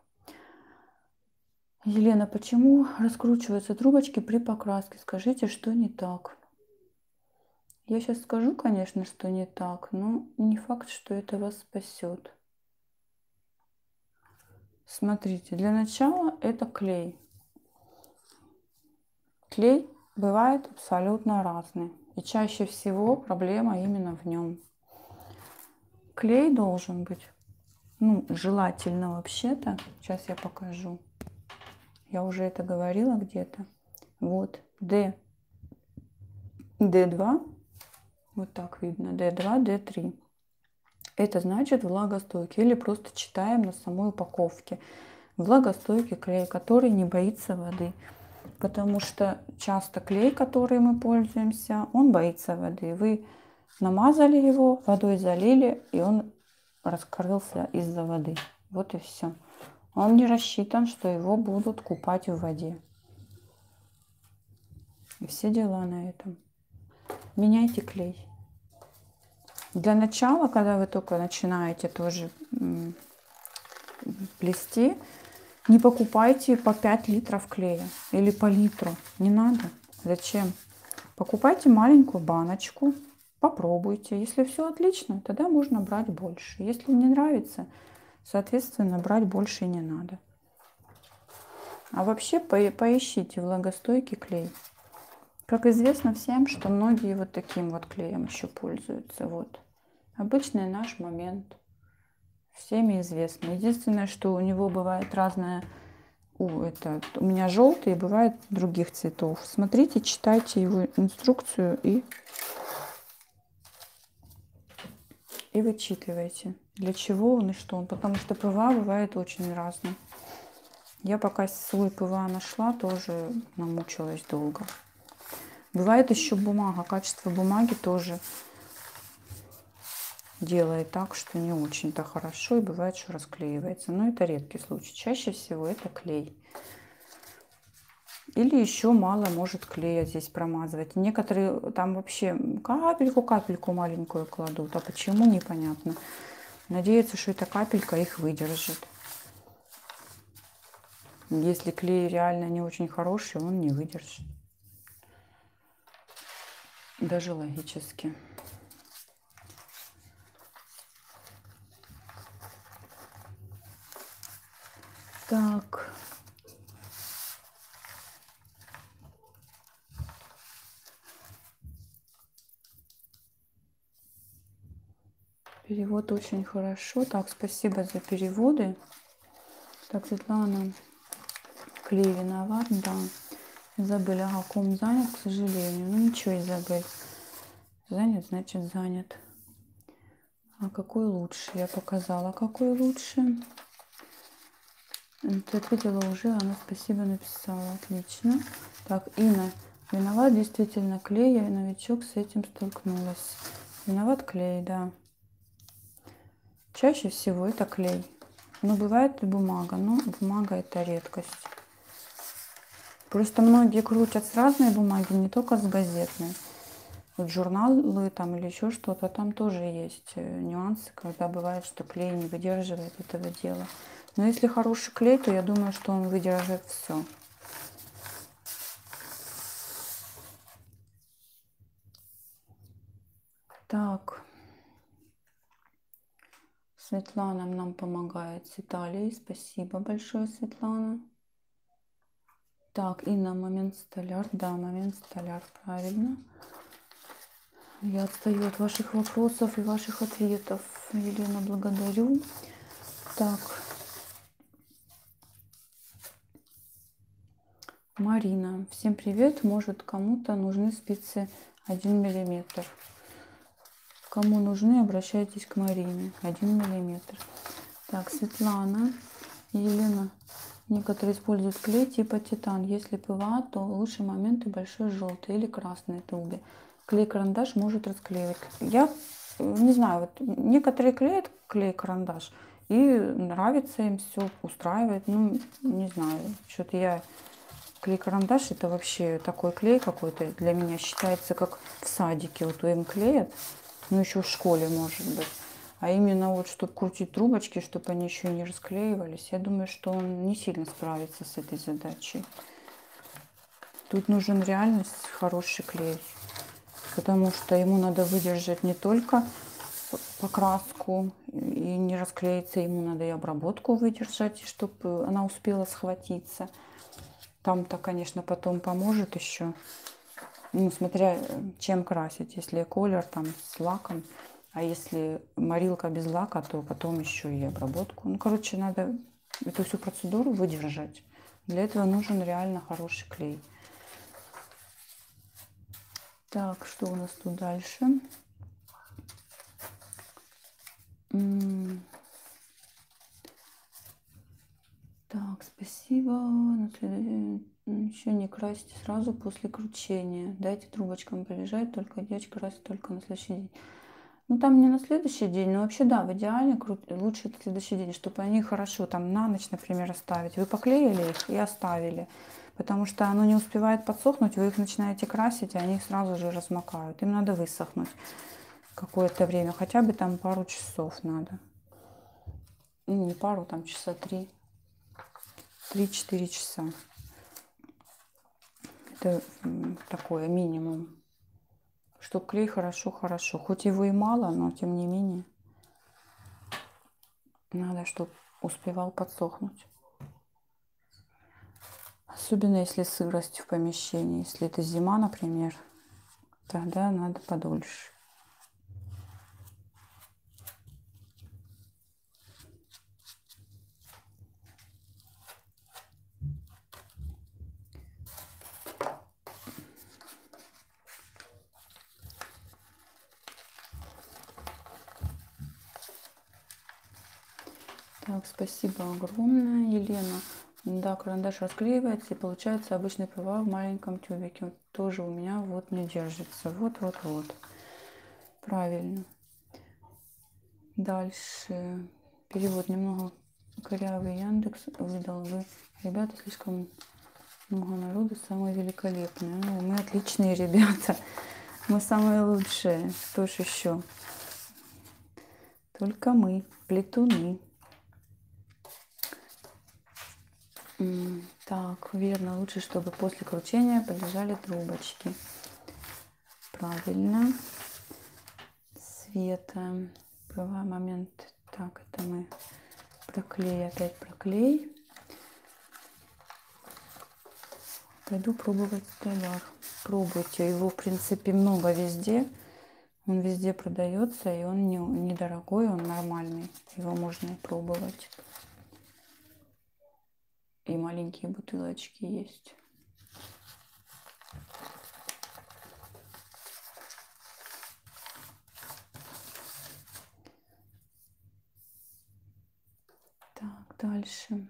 Елена, почему раскручиваются трубочки при покраске? Скажите, что не так? Я сейчас скажу, конечно, что не так, но не факт, что это вас спасет. Смотрите, для начала это клей. Клей бывает абсолютно разный. И чаще всего проблема именно в нем. Клей должен быть, ну, желательно вообще-то. Сейчас я покажу. Я уже это говорила где-то. Вот, D2. Вот так видно. D2, D3. Это значит влагостойкий. Или просто читаем на самой упаковке. Влагостойкий клей, который не боится воды. Потому что часто клей, который мы пользуемся, он боится воды. Вы намазали его, водой залили, и он раскрылся из-за воды. Вот и все. Он не рассчитан, что его будут купать в воде. И все дела на этом. Меняйте клей. Для начала, когда вы только начинаете тоже плести, не покупайте по 5 литров клея или по литру. Не надо. Зачем? Покупайте маленькую баночку, попробуйте. Если все отлично, тогда можно брать больше. Если не нравится, соответственно, брать больше не надо. А вообще поищите влагостойкий клей. Как известно всем, что многие вот таким вот клеем еще пользуются. Вот. Обычный наш момент. Всеми известно. Единственное, что у него бывает разное. У меня желтый, бывает других цветов. Смотрите, читайте его инструкцию и вычитывайте, для чего он и что он. Потому что ПВА бывает очень разный. Я пока свой ПВА нашла, тоже намучилась долго. Бывает еще бумага, качество бумаги тоже делает так, что не очень-то хорошо, и бывает, что расклеивается. Но это редкий случай. Чаще всего это клей. Или еще мало может клея здесь промазывать. Некоторые там вообще капельку маленькую кладут. А почему, непонятно. Надеются, что эта капелька их выдержит. Если клей реально не очень хороший, он не выдержит. Даже логически. Так. Перевод очень хорошо. Так, спасибо за переводы. Так, Светлана, клей виноват, да. Изабель, ага, ком занят, к сожалению. Ну ничего, Изабель. Занят, значит занят. А какой лучше? Я показала, какой лучше. Ты ответила уже, она спасибо написала. Отлично. Так, Инна. Виноват действительно клей, я новичок с этим столкнулась. Виноват клей, да. Чаще всего это клей. Но бывает и бумага, но бумага это редкость. Просто многие крутят с разной бумаги, не только с газетной. Вот журналы там или еще что-то, там тоже есть нюансы, когда бывает, что клей не выдерживает этого дела. Но если хороший клей, то я думаю, что он выдержит все. Так. Светлана нам помогает с Италией. Спасибо большое, Светлана. Так, и на момент столяр. Да, момент столяр, правильно. Я отстаю от ваших вопросов и ваших ответов. Елена, благодарю. Так. Марина. Всем привет. Может, кому-то нужны спицы 1 миллиметр. Кому нужны, обращайтесь к Марине. 1 миллиметр. Так, Светлана. Елена. Некоторые используют клей типа титан. Если ПВА, то лучший момент и большой желтый или красной трубе. Клей-карандаш может расклеивать. Я не знаю, вот некоторые клеят клей-карандаш и нравится им все, устраивает. Ну, не знаю, что-то я... Клей-карандаш это вообще такой клей какой-то для меня считается как в садике. Вот им клеят, ну еще в школе может быть. А именно вот, чтобы крутить трубочки, чтобы они еще не расклеивались, я думаю, что он не сильно справится с этой задачей. Тут нужен реально хороший клей, потому что ему надо выдержать не только покраску и не расклеиться, ему надо и обработку выдержать, чтобы она успела схватиться. Там-то, конечно, потом поможет еще, ну, смотря чем красить. Если колер там с лаком, а если морилка без лака, то потом еще и обработку. Ну, короче, надо эту всю процедуру выдержать. Для этого нужен реально хороший клей. Так, что у нас тут дальше? Так, спасибо. Еще не красьте сразу после кручения. Дайте трубочкам полежать, только девочка красит только на следующий день. Ну, там не на следующий день, но вообще, да, в идеале лучше на следующий день, чтобы они хорошо там на ночь, например, оставить. Вы поклеили их и оставили, потому что оно не успевает подсохнуть, вы их начинаете красить, и они их сразу же размокают. Им надо высохнуть какое-то время, хотя бы там пару часов надо. Ну, не пару, там часа 3-4 часа. Это такое минимум. Чтобы клей хорошо. Хоть его и мало, но тем не менее. Надо, чтобы успевал подсохнуть. Особенно если сырость в помещении. Если это зима, например, тогда надо подольше. Так, спасибо огромное, Елена. Да, карандаш расклеивается и получается обычный ПВА в маленьком тюбике. Вот тоже у меня вот не держится. Вот. Правильно. Дальше. Перевод немного корявый. Яндекс выдал. Вы, ребята, слишком много народу, самые великолепные. Ну, мы отличные ребята. Мы самые лучшие. Кто ж еще? Только мы, плетуны. Так, верно. Лучше, чтобы после кручения полежали трубочки. Правильно. Света. Права момент. Так, это мы проклей, опять проклей. Пойду пробовать столяр. Пробуйте. Его, в принципе, много везде. Он везде продается, и он недорогой, он нормальный. Его можно пробовать. И маленькие бутылочки есть. Так, дальше.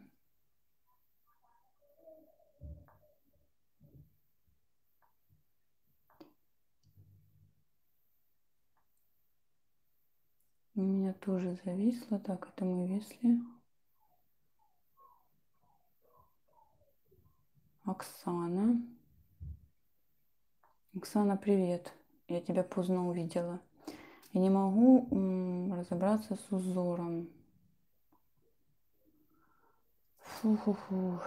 У меня тоже зависло. Так, это мы весли. Оксана. Оксана, привет. Я тебя поздно увидела. Я не могу разобраться с узором. Фу-фу-фу.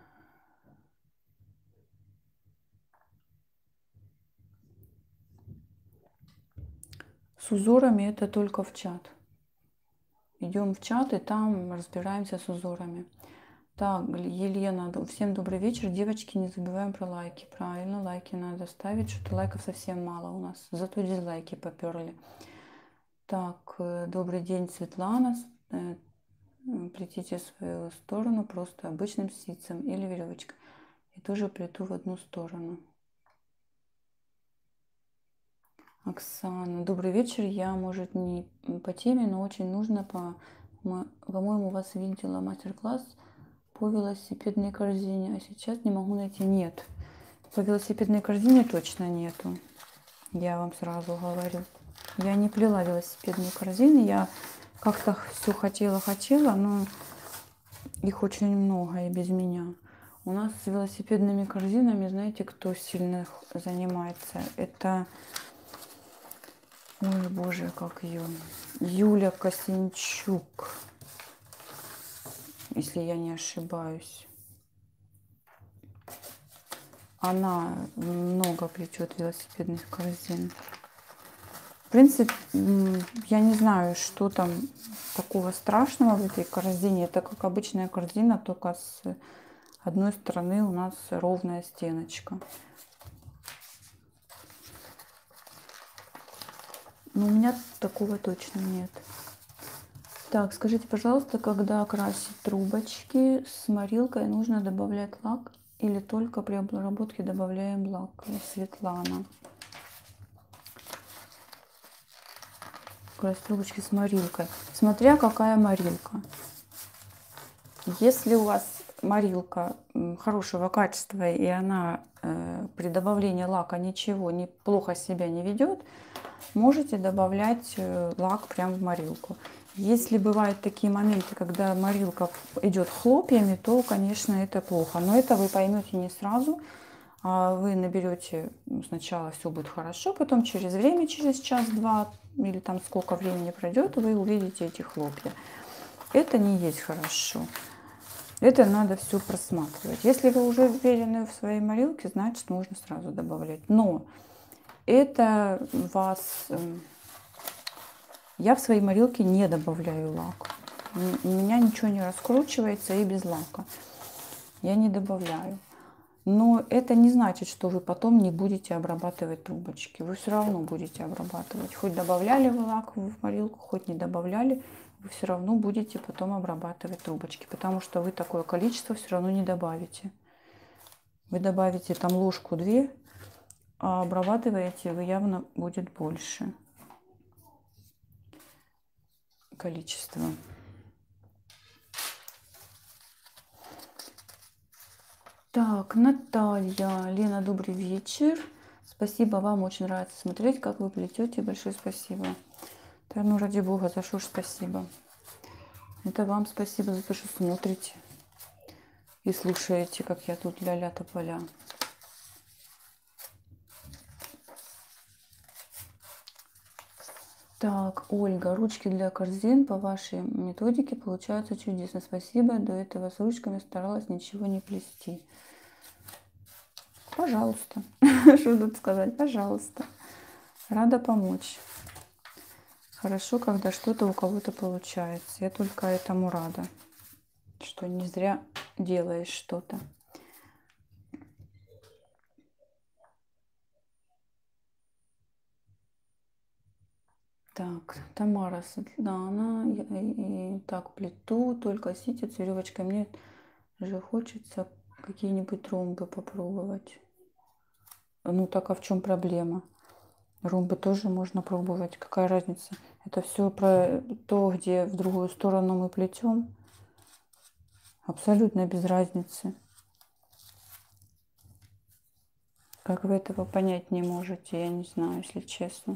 С узорами это только в чат. Идем в чат и там разбираемся с узорами. Так, Елена, всем добрый вечер. Девочки, не забываем про лайки. Правильно, лайки надо ставить. Что-то лайков совсем мало у нас. Зато дизлайки поперли. Так, добрый день, Светлана. Плетите свою сторону просто обычным ситцем или веревочкой. И тоже плету в одну сторону. Оксана, добрый вечер. Я, может, не по теме, но очень нужно по-моему, у вас видела мастер-класс по велосипедной корзине, а сейчас не могу найти. Нет, по велосипедной корзине точно нету. Я вам сразу говорю. Я не плела велосипедные корзины. Я как-то все хотела, но их очень много и без меня. У нас с велосипедными корзинами, знаете, кто сильно занимается? Это, ой, боже, как ее? Юля Косинчук, если я не ошибаюсь. Она много плетет велосипедных корзин. В принципе, я не знаю, что там такого страшного в этой корзине. Это как обычная корзина, только с одной стороны у нас ровная стеночка. Но у меня такого точно нет. Так, скажите, пожалуйста, когда красить трубочки с морилкой, нужно добавлять лак или только при обработке добавляем лак? Светлана. Красить трубочки с морилкой. Смотря какая морилка. Если у вас морилка хорошего качества и она при добавлении лака ничего плохо себя не ведет, можете добавлять лак прямо в морилку. Если бывают такие моменты, когда морилка идет хлопьями, то, конечно, это плохо. Но это вы поймете не сразу. Вы наберете сначала, все будет хорошо, потом через время, через час-два или там сколько времени пройдет, вы увидите эти хлопья. Это не есть хорошо. Это надо все просматривать. Если вы уже уверены в своей морилке, значит, можно сразу добавлять. Но это вас... Я в своей морилке не добавляю лак. У меня ничего не раскручивается и без лака. Я не добавляю. Но это не значит, что вы потом не будете обрабатывать трубочки. Вы все равно будете обрабатывать. Хоть добавляли вы лак в морилку, хоть не добавляли, вы все равно будете потом обрабатывать трубочки. Потому что вы такое количество все равно не добавите. Вы добавите там ложку-две, а обрабатываете вы явно будет больше количество. Так, Наталья, Лена, добрый вечер. Спасибо, вам очень нравится смотреть, как вы плетете. Большое спасибо. Да ну ради бога, за что ж спасибо. Это вам спасибо за то, что смотрите и слушаете, как я тут ля-ля тополя. Так, Ольга, ручки для корзин по вашей методике получаются чудесно. Спасибо, до этого с ручками старалась ничего не плести. Пожалуйста. Что тут сказать? Пожалуйста. Рада помочь. Хорошо, когда что-то у кого-то получается. Я только этому рада, что не зря делаешь что-то. Так, Тамара Светлана, я и так плету, только ситец, веревочкой. Мне же хочется какие-нибудь ромбы попробовать. Ну так, а в чем проблема? Ромбы тоже можно пробовать. Какая разница? Это все про то, где в другую сторону мы плетем. Абсолютно без разницы. Как вы этого понять не можете, я не знаю, если честно.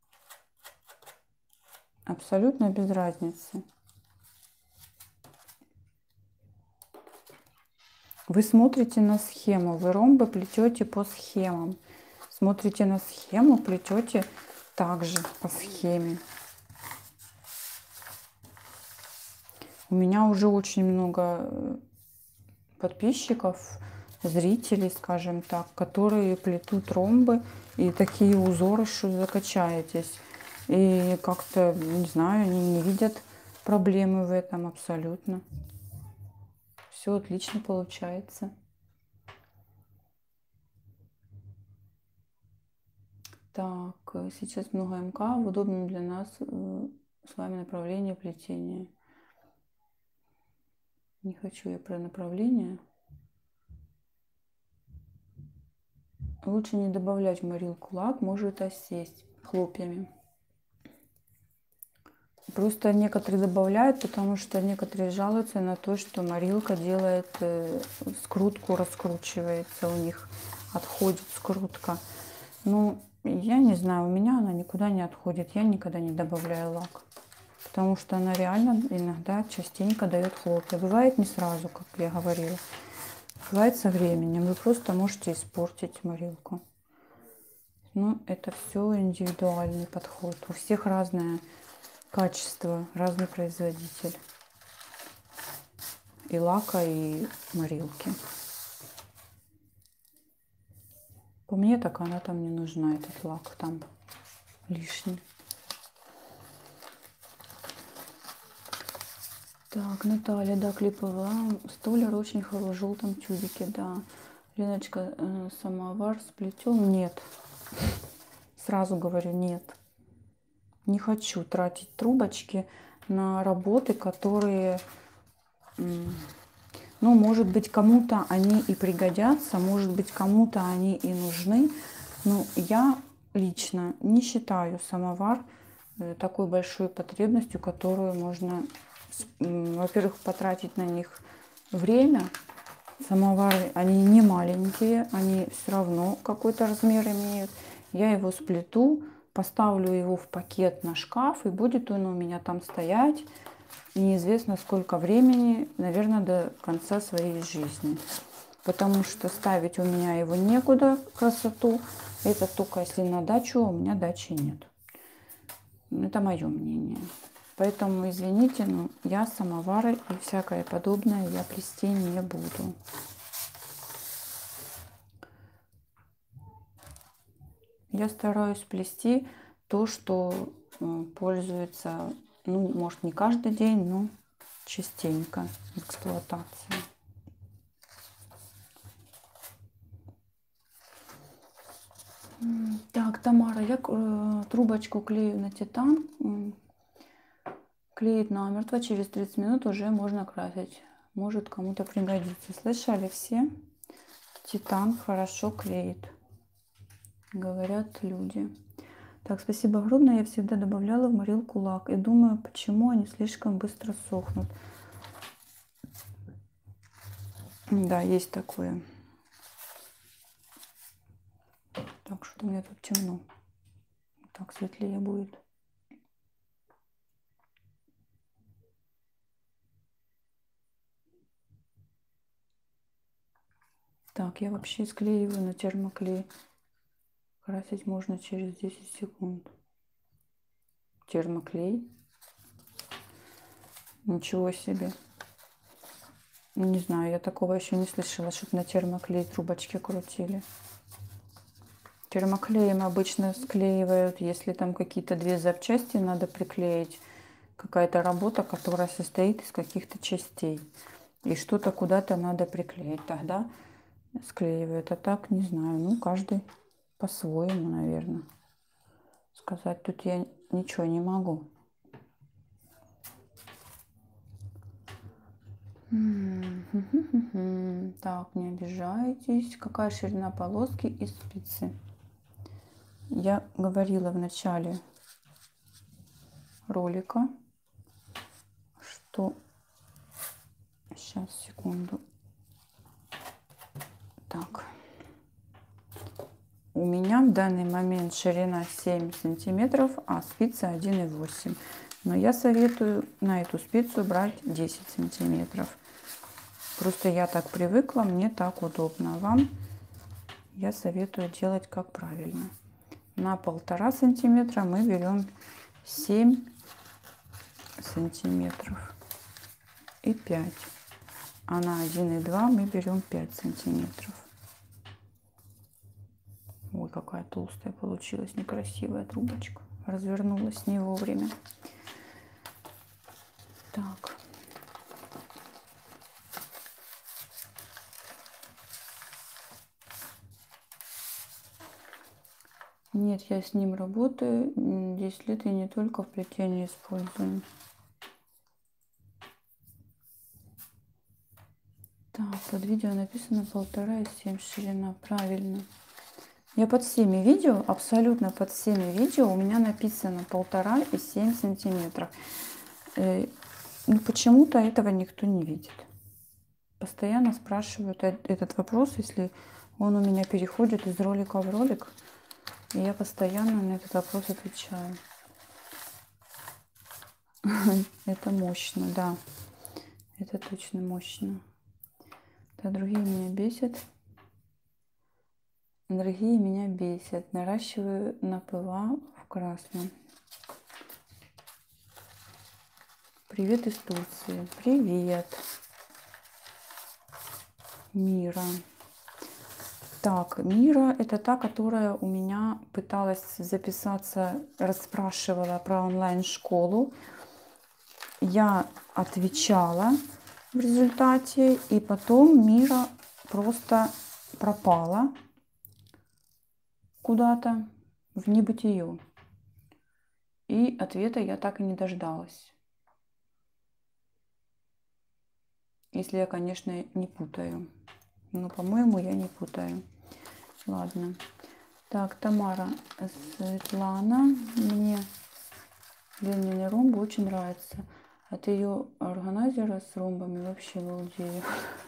Абсолютно без разницы. Вы смотрите на схему, вы ромбы плетете по схемам. Смотрите на схему, плетете также по схеме. У меня уже очень много подписчиков, зрителей, скажем так, которые плетут ромбы и такие узоры, что закачаетесь. И как-то, не знаю, они не видят проблемы в этом абсолютно. Все отлично получается. Так, сейчас много МК в удобном для нас с вами направлении плетения. Не хочу я про направление. Лучше не добавлять в морилку лак, может осесть хлопьями. Просто некоторые добавляют, потому что некоторые жалуются на то, что морилка делает скрутку, раскручивается у них, отходит скрутка. Ну, я не знаю, у меня она никуда не отходит, я никогда не добавляю лак. Потому что она реально иногда частенько дает хлопья. Бывает не сразу, как я говорила. Бывает со временем. Вы просто можете испортить морилку. Ну, это все индивидуальный подход. У всех разное качество, разный производитель. И лака, и морилки. По мне так она там не нужна, этот лак там лишний. Так, Наталья, да, клиповая. Столер очень хороший, в желтом тюбике, да. Леночка, самовар сплетен? Нет. Сразу говорю, нет. Не хочу тратить трубочки на работы, которые, ну, может быть, кому-то они и пригодятся, может быть, кому-то они и нужны. Но я лично не считаю самовар такой большой потребностью, которую можно, во-первых, потратить на них время. Самовары, они не маленькие, они все равно какой-то размер имеют. Я его сплету, поставлю его в пакет на шкаф, и будет он у меня там стоять неизвестно сколько времени, наверное, до конца своей жизни. Потому что ставить у меня его некуда, красоту. Это только если на дачу, а у меня дачи нет. Это мое мнение. Поэтому, извините, но я самовары и всякое подобное я плести не буду. Я стараюсь плести то, что пользуется, ну, может, не каждый день, но частенько в эксплуатации. Так, Тамара, я трубочку клею на титан. Клеит намертво, через 30 минут уже можно красить. Может кому-то пригодится. Слышали все? Титан хорошо клеит, говорят люди. Так, спасибо огромное. Я всегда добавляла в морилку лак. И думаю, почему они слишком быстро сохнут. Да, есть такое. Так, что-то у меня тут темно. Так светлее будет. Так, я вообще склеиваю на термоклей. Красить можно через 10 секунд. Термоклей. Ничего себе. Не знаю, я такого еще не слышала, чтобы на термоклей трубочки крутили. Термоклеем обычно склеивают, если там какие-то две запчасти надо приклеить. Какая-то работа, которая состоит из каких-то частей. И что-то куда-то надо приклеить. Тогда склеивают. А так, не знаю, ну, каждый по-своему, наверное. Сказать тут я ничего не могу. Так, не обижайтесь. Какая ширина полоски и спицы? Я говорила в начале ролика, что... Сейчас, секунду. Так. У меня в данный момент ширина 7 сантиметров, а спица 1,8. Но я советую на эту спицу брать 10 сантиметров. Просто я так привыкла, мне так удобно. Вам я советую делать как правильно. На 1,5 сантиметра мы берем 7 сантиметров и 5. А на 1,2 мы берем 5 сантиметров. Ой, какая толстая получилась, некрасивая трубочка. Развернулась не вовремя. Так. Нет, я с ним работаю 10 лет и не только в плетении использую. Так, под видео написано 1,5 и 7 ширина. Правильно. Я под всеми видео, абсолютно под всеми видео у меня написано 1,5 и 7 сантиметров. Но почему-то этого никто не видит. Постоянно спрашивают этот вопрос, если он у меня переходит из ролика в ролик. И я постоянно на этот вопрос отвечаю. Это мощно, да. Это точно мощно. Да, другие меня бесят. Другие меня бесят. Наращиваю на ПВА в красном. Привет из Турции. Привет. Мира. Так, Мира это та, которая у меня пыталась записаться, расспрашивала про онлайн-школу. Я отвечала в результате, и потом Мира просто пропала куда-то в небытие. И ответа я так и не дождалась. Если я, конечно, не путаю. Но, по-моему, я не путаю. Ладно. Так, Тамара Светлана. Мне длинные ромбы очень нравятся. От ее органайзера с ромбами вообще балдею.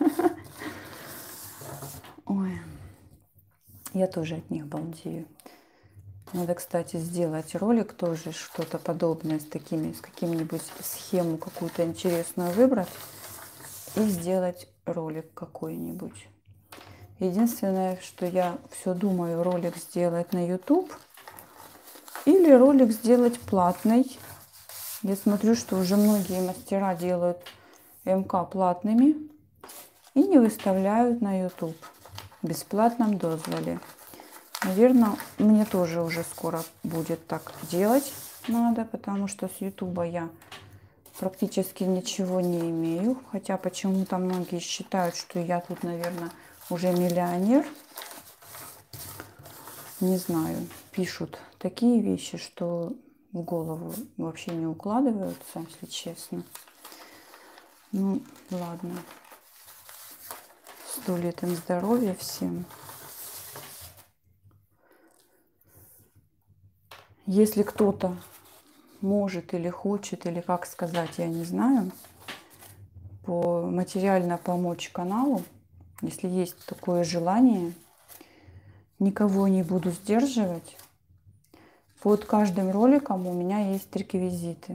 Ой. Я тоже от них балдею. Надо, кстати, сделать ролик тоже, что-то подобное с каким-нибудь схему какую-то интересную выбрать и сделать ролик какой-нибудь. Единственное, что я все думаю, ролик сделать на YouTube или ролик сделать платный. Я смотрю, что уже многие мастера делают МК платными и не выставляют на YouTube в бесплатном дозволе. Наверное, мне тоже уже скоро будет так делать надо, потому что с YouTube я практически ничего не имею. Хотя почему-то многие считают, что я тут, наверное, уже миллионер. Не знаю, пишут такие вещи, что в голову вообще не укладываются, если честно. Ну, ладно. 100 лет им здоровья всем. Если кто-то может или хочет, или как сказать, я не знаю, материально помочь каналу, если есть такое желание, никого не буду сдерживать. Под каждым роликом у меня есть реквизиты.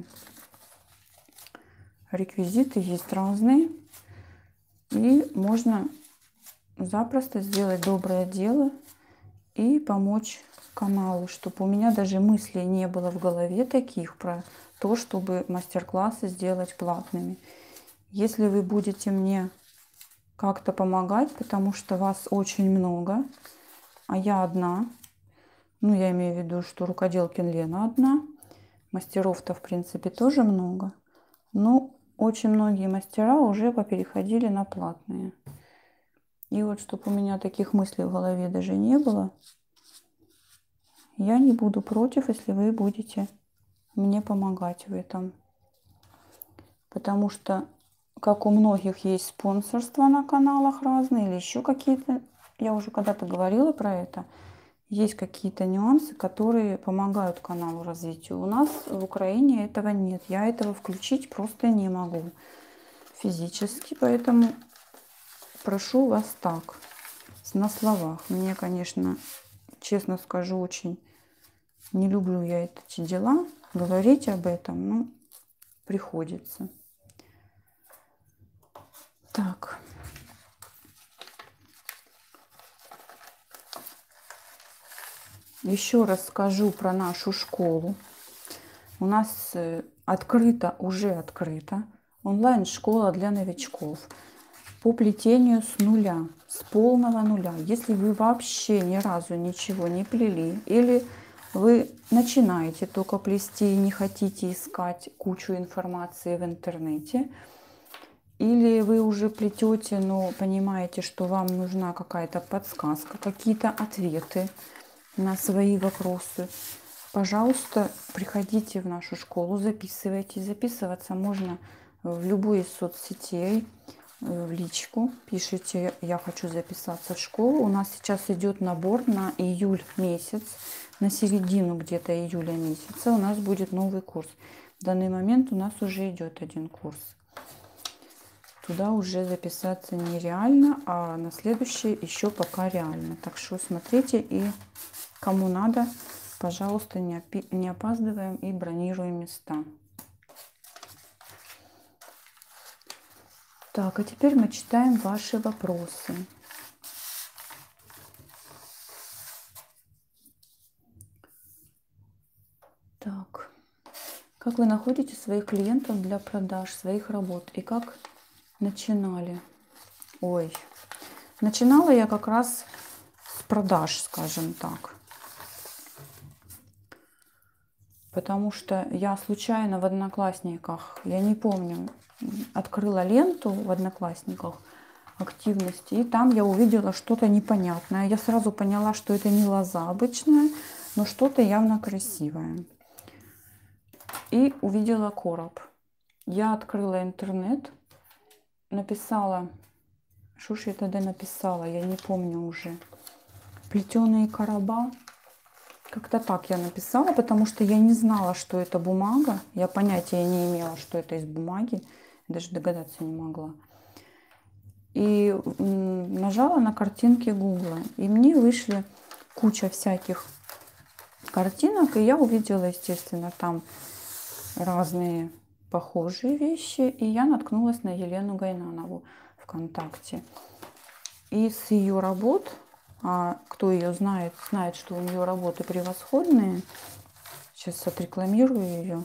Реквизиты есть разные. И можно запросто сделать доброе дело и помочь каналу, чтобы у меня даже мыслей не было в голове таких про то, чтобы мастер-классы сделать платными. Если вы будете мне как-то помогать, потому что вас очень много, а я одна, ну, я имею в виду, что рукоделкин Лена одна, мастеров-то, в принципе, тоже много, но очень многие мастера уже попереходили на платные. И вот, чтобы у меня таких мыслей в голове даже не было, я не буду против, если вы будете мне помогать в этом. Потому что, как у многих есть спонсорство на каналах разные или еще какие-то, я уже когда-то говорила про это, есть какие-то нюансы, которые помогают каналу развитию. У нас в Украине этого нет. Я этого включить просто не могу физически, поэтому прошу вас так, на словах. Мне, конечно, честно скажу, очень не люблю я эти дела, говорить об этом, но приходится. Так. Еще раз скажу про нашу школу. У нас уже открыта онлайн-школа для новичков по плетению с нуля, с полного нуля. Если вы вообще ни разу ничего не плели, или вы начинаете только плести и не хотите искать кучу информации в интернете, или вы уже плетете, но понимаете, что вам нужна какая-то подсказка, какие-то ответы на свои вопросы, пожалуйста, приходите в нашу школу, записывайтесь. Записываться можно в любой из соцсетей, в личку. Пишите: я хочу записаться в школу. У нас сейчас идет набор на июль месяц. На середину где-то июля месяца у нас будет новый курс. В данный момент у нас уже идет один курс. Туда уже записаться нереально, а на следующий еще пока реально. Так что смотрите, и кому надо, пожалуйста, не опаздываем и бронируем места. Так, а теперь мы читаем ваши вопросы. Так, как вы находите своих клиентов для продаж своих работ и как начинали? Ой, начинала я как раз с продаж, скажем так. Потому что я случайно в Одноклассниках, я не помню, открыла ленту в Одноклассниках активности, и там я увидела что-то непонятное. Я сразу поняла, что это не лоза обычная, но что-то явно красивое. И увидела короб. Я открыла интернет, написала, что ж я тогда написала, я не помню уже, плетеные короба. Как-то так я написала, потому что я не знала, что это бумага. Я понятия не имела, что это из бумаги. Даже догадаться не могла. И нажала на картинки Гугла. И мне вышли куча всяких картинок. И я увидела, естественно, там разные похожие вещи. И я наткнулась на Елену Гайнанову ВКонтакте. И с ее работ... А кто ее знает, знает, что у нее работы превосходные. Сейчас отрекламирую ее.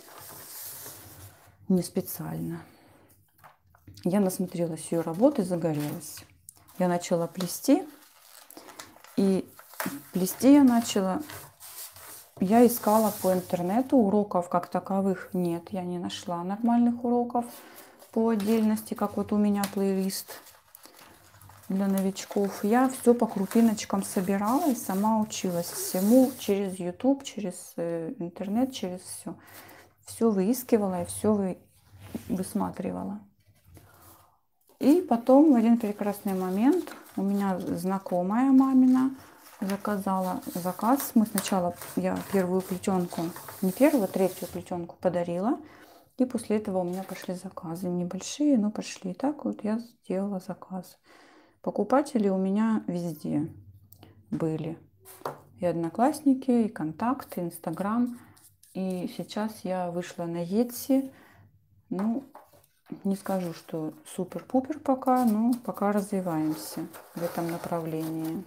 Не специально. Я насмотрелась ее работы, загорелась. Я начала плести. И плести я начала... Я искала по интернету, уроков как таковых нет. Я не нашла нормальных уроков по отдельности, как вот у меня плейлист для новичков. Я все по крупиночкам собирала и сама училась всему через YouTube, через интернет, через все. Все выискивала и все высматривала. И потом в один прекрасный момент у меня знакомая мамина заказала заказ. Мы сначала, я первую плетенку, не первую, а третью плетенку подарила. И после этого у меня пошли заказы. Небольшие, но пошли. И так вот я сделала заказ. Покупатели у меня везде. были. И Одноклассники, и Контакты, и Инстаграм. И сейчас я вышла на Etsy. Ну, не скажу, что супер-пупер пока, но пока развиваемся в этом направлении.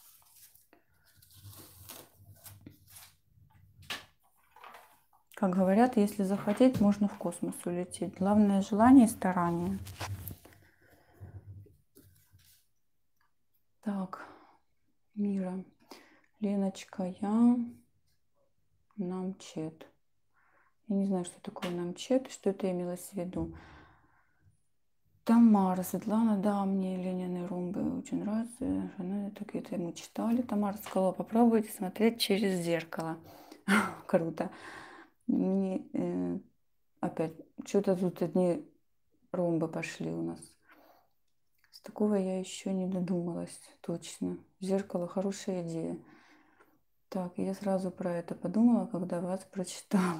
Как говорят, если захотеть, можно в космос улететь. Главное желание и старание. Так, Мира. Леночка, я намчет. Я не знаю, что такое намчет, что это имелось в виду. Тамара, Светлана, да, мне Ленины ромбы очень нравятся. Она так это мы читали. Тамара сказала, попробуйте смотреть через зеркало. Круто. Опять, что-то тут одни ромбы пошли у нас. С такого я еще не додумалась, точно. Зеркало хорошая идея. Так, я сразу про это подумала, когда вас прочитала.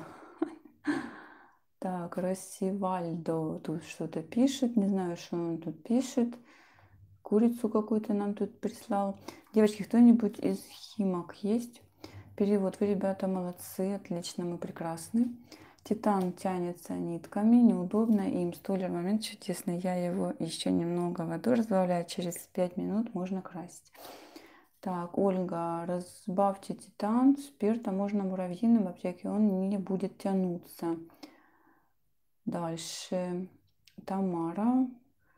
Так, Рассивальдо тут что-то пишет. Не знаю, что он тут пишет. Курицу какую-то нам тут прислал. Девочки, кто-нибудь из Химок есть? Перевод. Вы, ребята, молодцы. Отлично, мы прекрасны. Титан тянется нитками. Неудобно им. Столер момент чудесный. Я его еще немного водой разбавляю. Через 5 минут можно красить. Так, Ольга, разбавьте титан спиртом, можно муравьиным в аптеке, он не будет тянуться. Дальше Тамара.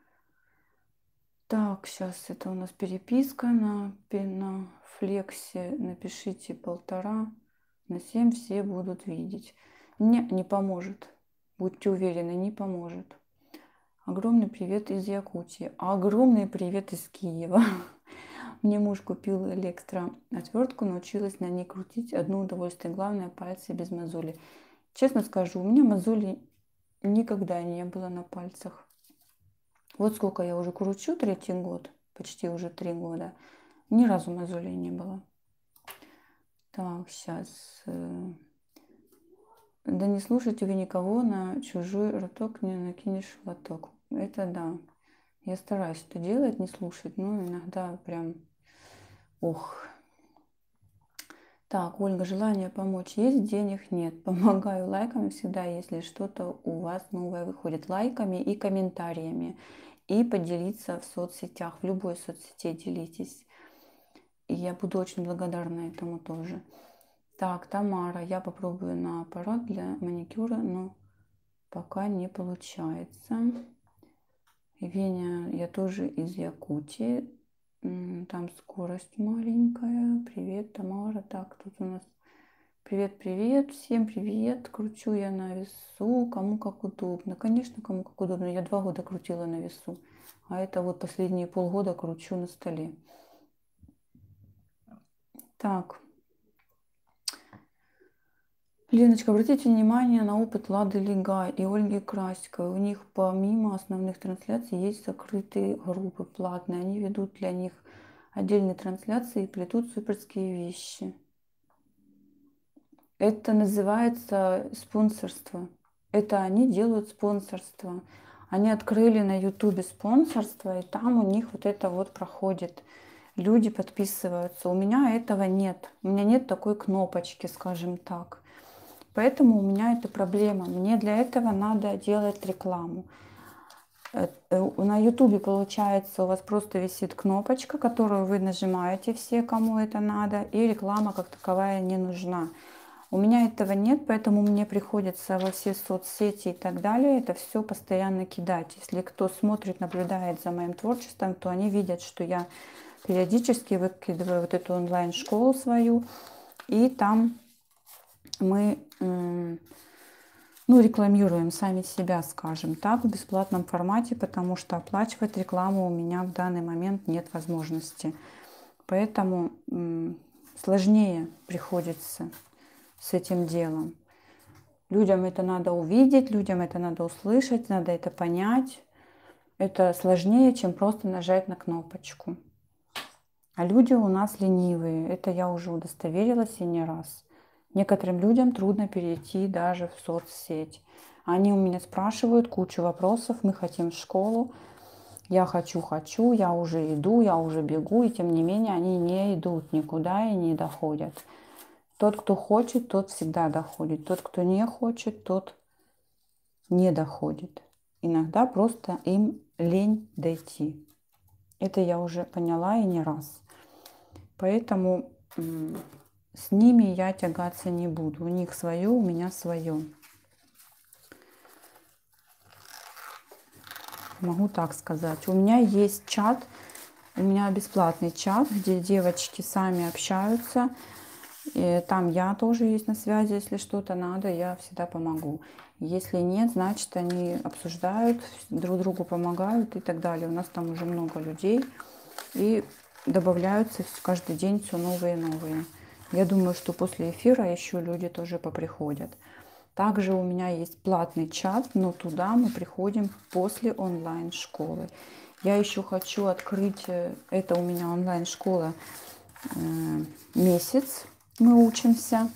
Так, сейчас это у нас переписка на флексе. Напишите 1,5 на 7, все будут видеть. Не поможет. Будьте уверены, не поможет. Огромный привет из Якутии. Огромный привет из Киева. Мне муж купил электро отвертку, научилась на ней крутить. Одно удовольствие. Главное, пальцы без мозолей. Честно скажу, у меня мозолей никогда не было на пальцах. Вот сколько я уже кручу, 3-й год, почти уже 3 года. Ни разу мозолей не было. Так, сейчас. Да не слушайте вы никого, на чужой роток не накинешь лоток. Это да. Я стараюсь это делать, не слушать, но иногда прям... Ох. Так, Ольга, желание помочь есть, денег нет. Помогаю лайками всегда, если что-то у вас новое выходит. Лайками и комментариями. И поделиться в соцсетях. В любой соцсети делитесь. И я буду очень благодарна этому тоже. Так, Тамара, я попробую на аппарат для маникюра, но пока не получается. Веня, я тоже из Якутии. Там скорость маленькая. Привет, Тамара. Так, тут у нас привет-привет. Всем привет. Кручу я на весу. Кому как удобно. Конечно, кому как удобно. Я 2 года крутила на весу. А это вот последние полгода кручу на столе. Так. Леночка, обратите внимание на опыт Лады Легай и Ольги Красиковой. У них помимо основных трансляций есть закрытые группы платные. Они ведут для них отдельные трансляции и плетут суперские вещи. Это называется спонсорство. Это они делают спонсорство. Они открыли на Ютубе спонсорство, и там у них вот это вот проходит. Люди подписываются. У меня этого нет. У меня нет такой кнопочки, скажем так. Поэтому у меня это проблема. Мне для этого надо делать рекламу. На Ютубе, получается, у вас просто висит кнопочка, которую вы нажимаете все, кому это надо, и реклама как таковая не нужна. У меня этого нет, поэтому мне приходится во все соцсети и так далее это все постоянно кидать. Если кто смотрит, наблюдает за моим творчеством, то они видят, что я периодически выкидываю вот эту онлайн-школу свою, и там мы рекламируем сами себя, скажем так, в бесплатном формате, потому что оплачивать рекламу у меня в данный момент нет возможности. Поэтому сложнее приходится с этим делом. Людям это надо увидеть, людям это надо услышать, надо это понять. Это сложнее, чем просто нажать на кнопочку. А люди у нас ленивые. Это я уже удостоверилась и не раз. Некоторым людям трудно перейти даже в соцсеть. Они у меня спрашивают кучу вопросов. Мы хотим в школу. Я хочу, я уже иду, я уже бегу, и тем не менее они не идут никуда и не доходят. Тот, кто хочет, тот всегда доходит. Тот, кто не хочет, тот не доходит. Иногда просто им лень дойти. Это я уже поняла и не раз. Поэтому с ними я тягаться не буду. У них свое, у меня свое. Могу так сказать. У меня есть чат, у меня бесплатный чат, где девочки сами общаются. И там я тоже есть на связи, если что-то надо, я всегда помогу. Если нет, значит они обсуждают, друг другу помогают и так далее. У нас там уже много людей и добавляются каждый день все новые и новые. Я думаю, что после эфира еще люди тоже поприходят. Также у меня есть платный чат, но туда мы приходим после онлайн-школы. Я еще хочу открыть, это у меня онлайн-школа месяц. Мы учимся.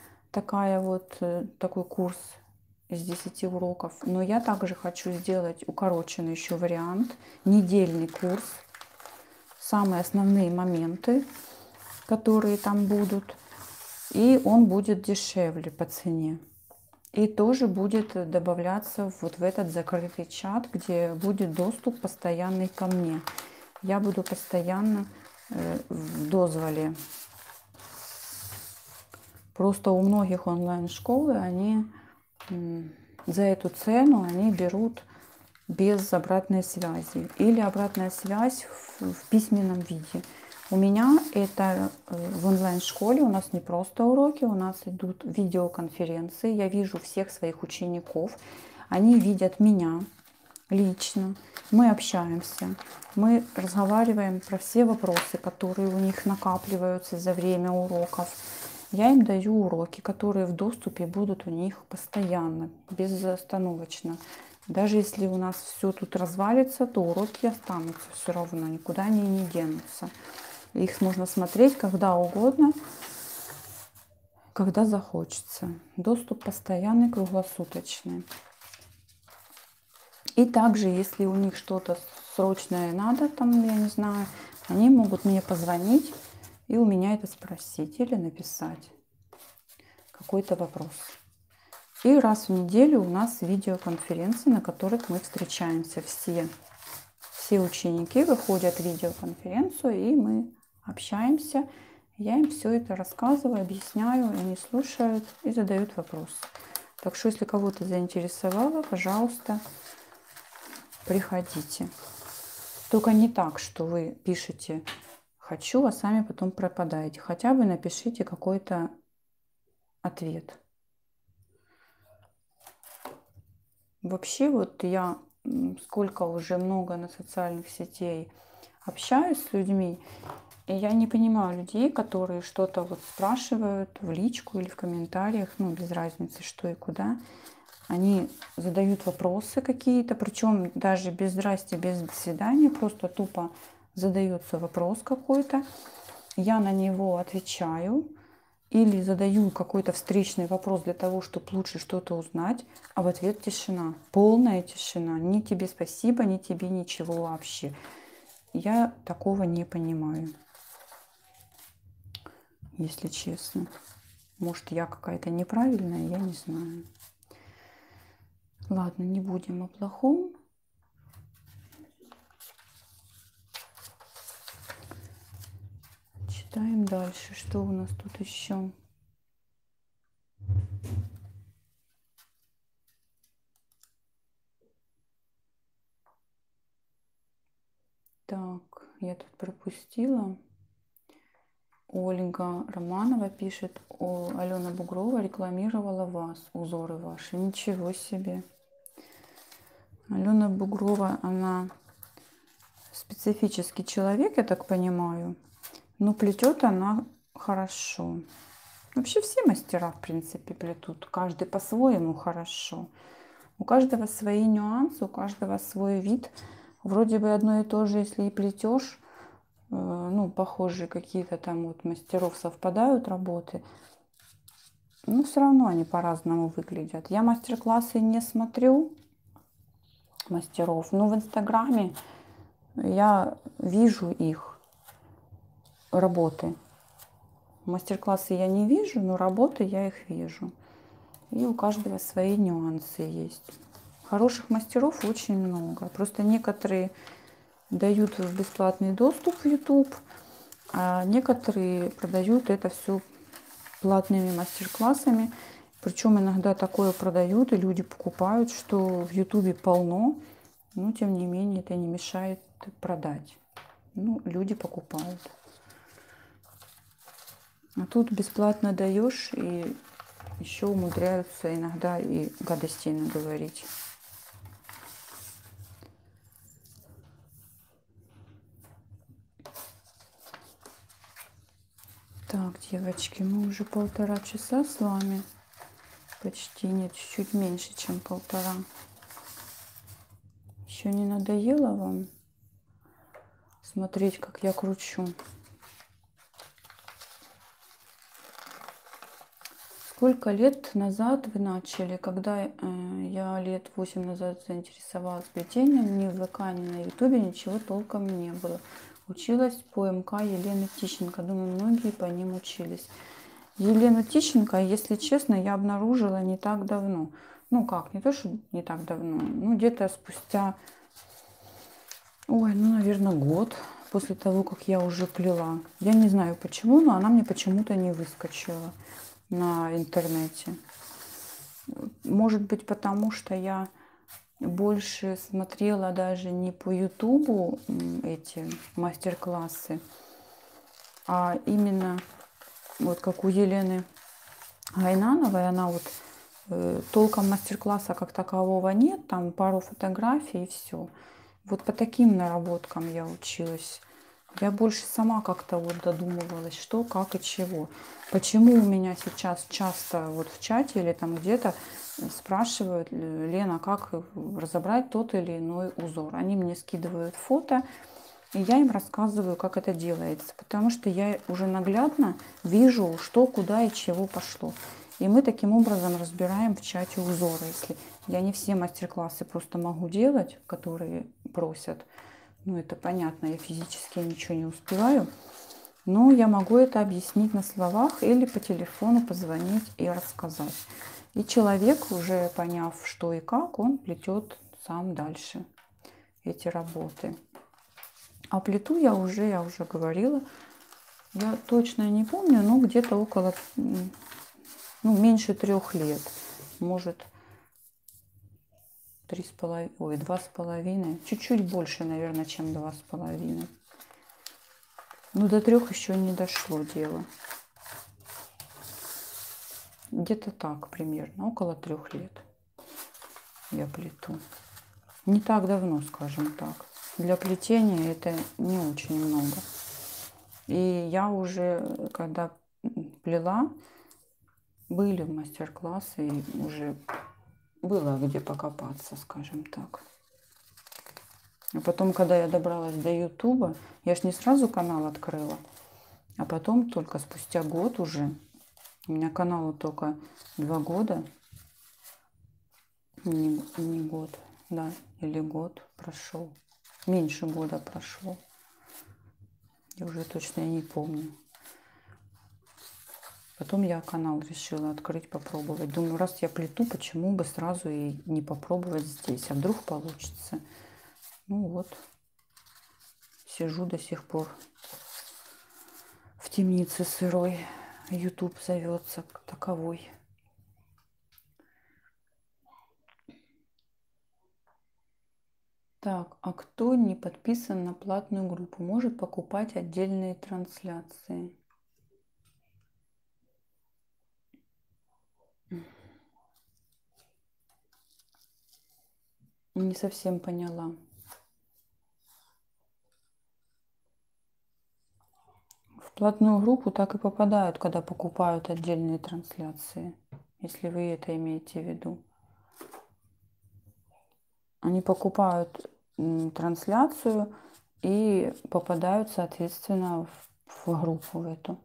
Такой курс из 10 уроков. Но я также хочу сделать укороченный еще вариант. Недельный курс. Самые основные моменты, которые там будут. И он будет дешевле по цене. И тоже будет добавляться вот в этот закрытый чат, где будет доступ постоянный ко мне. Я буду постоянно в дозволе. Просто у многих онлайн-школы они за эту цену они берут без обратной связи. Или обратная связь в письменном виде. У меня это в онлайн-школе, у нас не просто уроки, у нас идут видеоконференции. Я вижу всех своих учеников, они видят меня лично. Мы общаемся, мы разговариваем про все вопросы, которые у них накапливаются за время уроков. Я им даю уроки, которые в доступе будут у них постоянно, безостановочно. Даже если у нас все тут развалится, то уроки останутся все равно, никуда они не денутся. Их можно смотреть когда угодно, когда захочется. Доступ постоянный, круглосуточный. И также, если у них что-то срочное надо, там, я не знаю, они могут мне позвонить и у меня это спросить или написать какой-то вопрос. И раз в неделю у нас видеоконференции, на которых мы встречаемся все. Все ученики выходят в видеоконференцию, и мы общаемся. Я им все это рассказываю, объясняю, они слушают и задают вопросы. Так что, если кого-то заинтересовало, пожалуйста, приходите. Только не так, что вы пишете «хочу», а сами потом пропадаете. Хотя бы напишите какой-то ответ. Вообще, вот я сколько уже много на социальных сетей общаюсь с людьми, и я не понимаю людей, которые что-то вот спрашивают в личку или в комментариях, ну, без разницы, что и куда. Они задают вопросы какие-то, причем даже без «здрасте», без «до свидания», просто тупо задается вопрос какой-то. Я на него отвечаю или задаю какой-то встречный вопрос для того, чтобы лучше что-то узнать, а в ответ тишина, полная тишина. Ни тебе спасибо, ни тебе ничего вообще. Я такого не понимаю, если честно. Может, я какая-то неправильная, я не знаю. Ладно, не будем о плохом. Читаем дальше. Что у нас тут еще? Так, я тут пропустила. Ольга Романова пишет: Алена Бугрова рекламировала вас, узоры ваши. Ничего себе. Алена Бугрова, она специфический человек, я так понимаю, но плетет она хорошо. Вообще все мастера, в принципе, плетут. Каждый по-своему хорошо. У каждого свои нюансы, у каждого свой вид. Вроде бы одно и то же, если и плетешь, ну, похожие какие-то там вот мастеров совпадают работы, но все равно они по-разному выглядят. Я мастер-классы не смотрю мастеров, но в Инстаграме я вижу их работы. Мастер-классы я не вижу, но работы я их вижу. И у каждого свои нюансы есть. Хороших мастеров очень много. Просто некоторые дают бесплатный доступ в YouTube, а некоторые продают это все платными мастер-классами. Причем иногда такое продают, и люди покупают, что в YouTube полно. Но тем не менее это не мешает продать. Ну, люди покупают. А тут бесплатно даешь, и еще умудряются иногда и гадостей наговорить. Так, девочки, мы уже 1,5 часа с вами. Почти нет, чуть меньше, чем 1,5. Еще не надоело вам смотреть, как я кручу? Сколько лет назад вы начали? Когда я лет 8 назад заинтересовалась плетением, ни в ВК, ни на Ютубе ничего толком не было. Училась по МК Елены Тищенко. Думаю, многие по ним учились. Елену Тищенко, если честно, я обнаружила не так давно. Ну как, не то, что не так давно. Ну где-то спустя, ой, ну, наверное, год после того, как я уже плела. Я не знаю почему, но она мне почему-то не выскочила на интернете. Может быть, потому что я больше смотрела даже не по Ютубу эти мастер-классы, а именно вот как у Елены Гайнановой, она вот толком мастер-класса как такового нет, там пару фотографий и все. Вот по таким наработкам я училась. Я больше сама как-то вот додумывалась, что, как и чего. Почему у меня сейчас часто вот в чате или там где-то спрашивают: Лена, как разобрать тот или иной узор. Они мне скидывают фото, и я им рассказываю, как это делается. Потому что я уже наглядно вижу, что, куда и чего пошло. И мы таким образом разбираем в чате узоры. Если я не все мастер-классы просто могу делать, которые просят, ну, это понятно, я физически ничего не успеваю. Но я могу это объяснить на словах или по телефону позвонить и рассказать. И человек, уже поняв, что и как, он плетет сам дальше эти работы. А плиту я уже говорила. Я точно не помню, но где-то около, ну, меньше 3 лет. Может, 3,5, ой, 2,5. Чуть-чуть больше, наверное, чем 2,5. Ну, до 3 еще не дошло дело. Где-то так примерно, около 3 лет я плету. Не так давно, скажем так. Для плетения это не очень много. И я уже, когда плела, были мастер-классы, и уже было где покопаться, скажем так. А потом, когда я добралась до Ютуба, я ж не сразу канал открыла, а потом только спустя год уже. У меня каналу только 2 года. Не год, да, или год прошел. Меньше года прошло. Я уже точно не помню. Потом я канал решила открыть, попробовать. Думаю, раз я плету, почему бы сразу и не попробовать здесь? А вдруг получится? Ну вот, сижу до сих пор в темнице сырой. YouTube зовется таковой. Так, а кто не подписан на платную группу, может покупать отдельные трансляции? Не совсем поняла. В платную группу так и попадают, когда покупают отдельные трансляции, если вы это имеете в виду. Они покупают трансляцию и попадают, соответственно, в группу эту.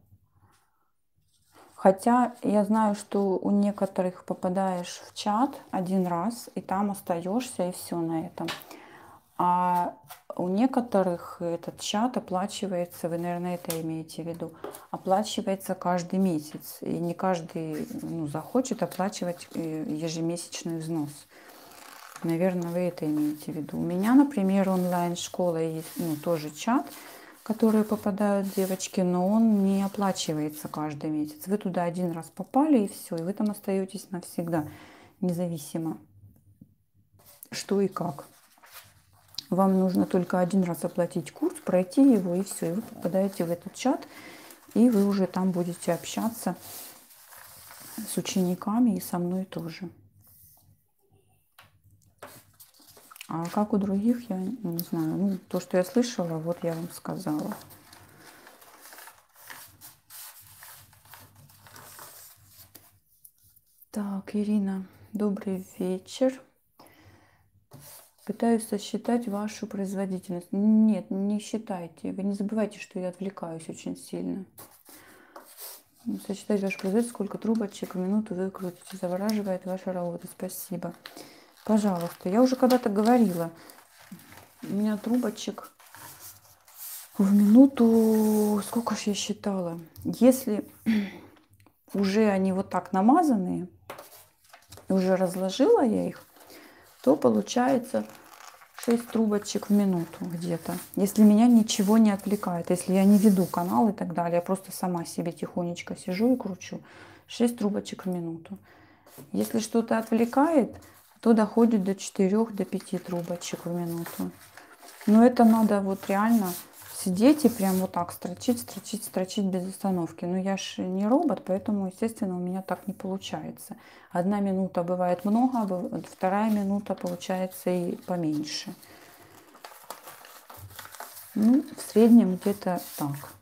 Хотя я знаю, что у некоторых попадаешь в чат один раз, и там остаешься, и все на этом. А у некоторых этот чат оплачивается, вы, наверное, это имеете в виду, оплачивается каждый месяц. И не каждый захочет оплачивать ежемесячный взнос. Наверное, вы это имеете в виду. У меня, например, онлайн-школа есть, тоже чат, в который попадают девочки, но он не оплачивается каждый месяц. Вы туда один раз попали, и все, и вы там остаетесь навсегда, независимо что и как. Вам нужно только один раз оплатить курс, пройти его, и все, и вы попадаете в этот чат, и вы уже там будете общаться с учениками и со мной тоже. А как у других, я не знаю. То, что я слышала, вот я вам сказала. Так, Ирина, добрый вечер. Пытаюсь сосчитать вашу производительность. Нет, не считайте. Вы не забывайте, что я отвлекаюсь очень сильно. Сосчитать вашу производительность, сколько трубочек в минуту вы крутите. Завораживает ваша работа. Спасибо. Пожалуйста. Я уже когда-то говорила. У меня трубочек в минуту... Сколько ж я считала? Если уже они вот так намазанные, уже разложила я их, то получается 6 трубочек в минуту где-то. Если меня ничего не отвлекает, если я не веду канал и так далее, я просто сама себе тихонечко сижу и кручу. 6 трубочек в минуту. Если что-то отвлекает, то доходит до 4-5 трубочек в минуту. Но это надо вот реально сидеть и прям вот так строчить без остановки. Но я же не робот, поэтому, естественно, у меня так не получается. 1 минута бывает много, а 2 минута получается и поменьше. В среднем где-то так.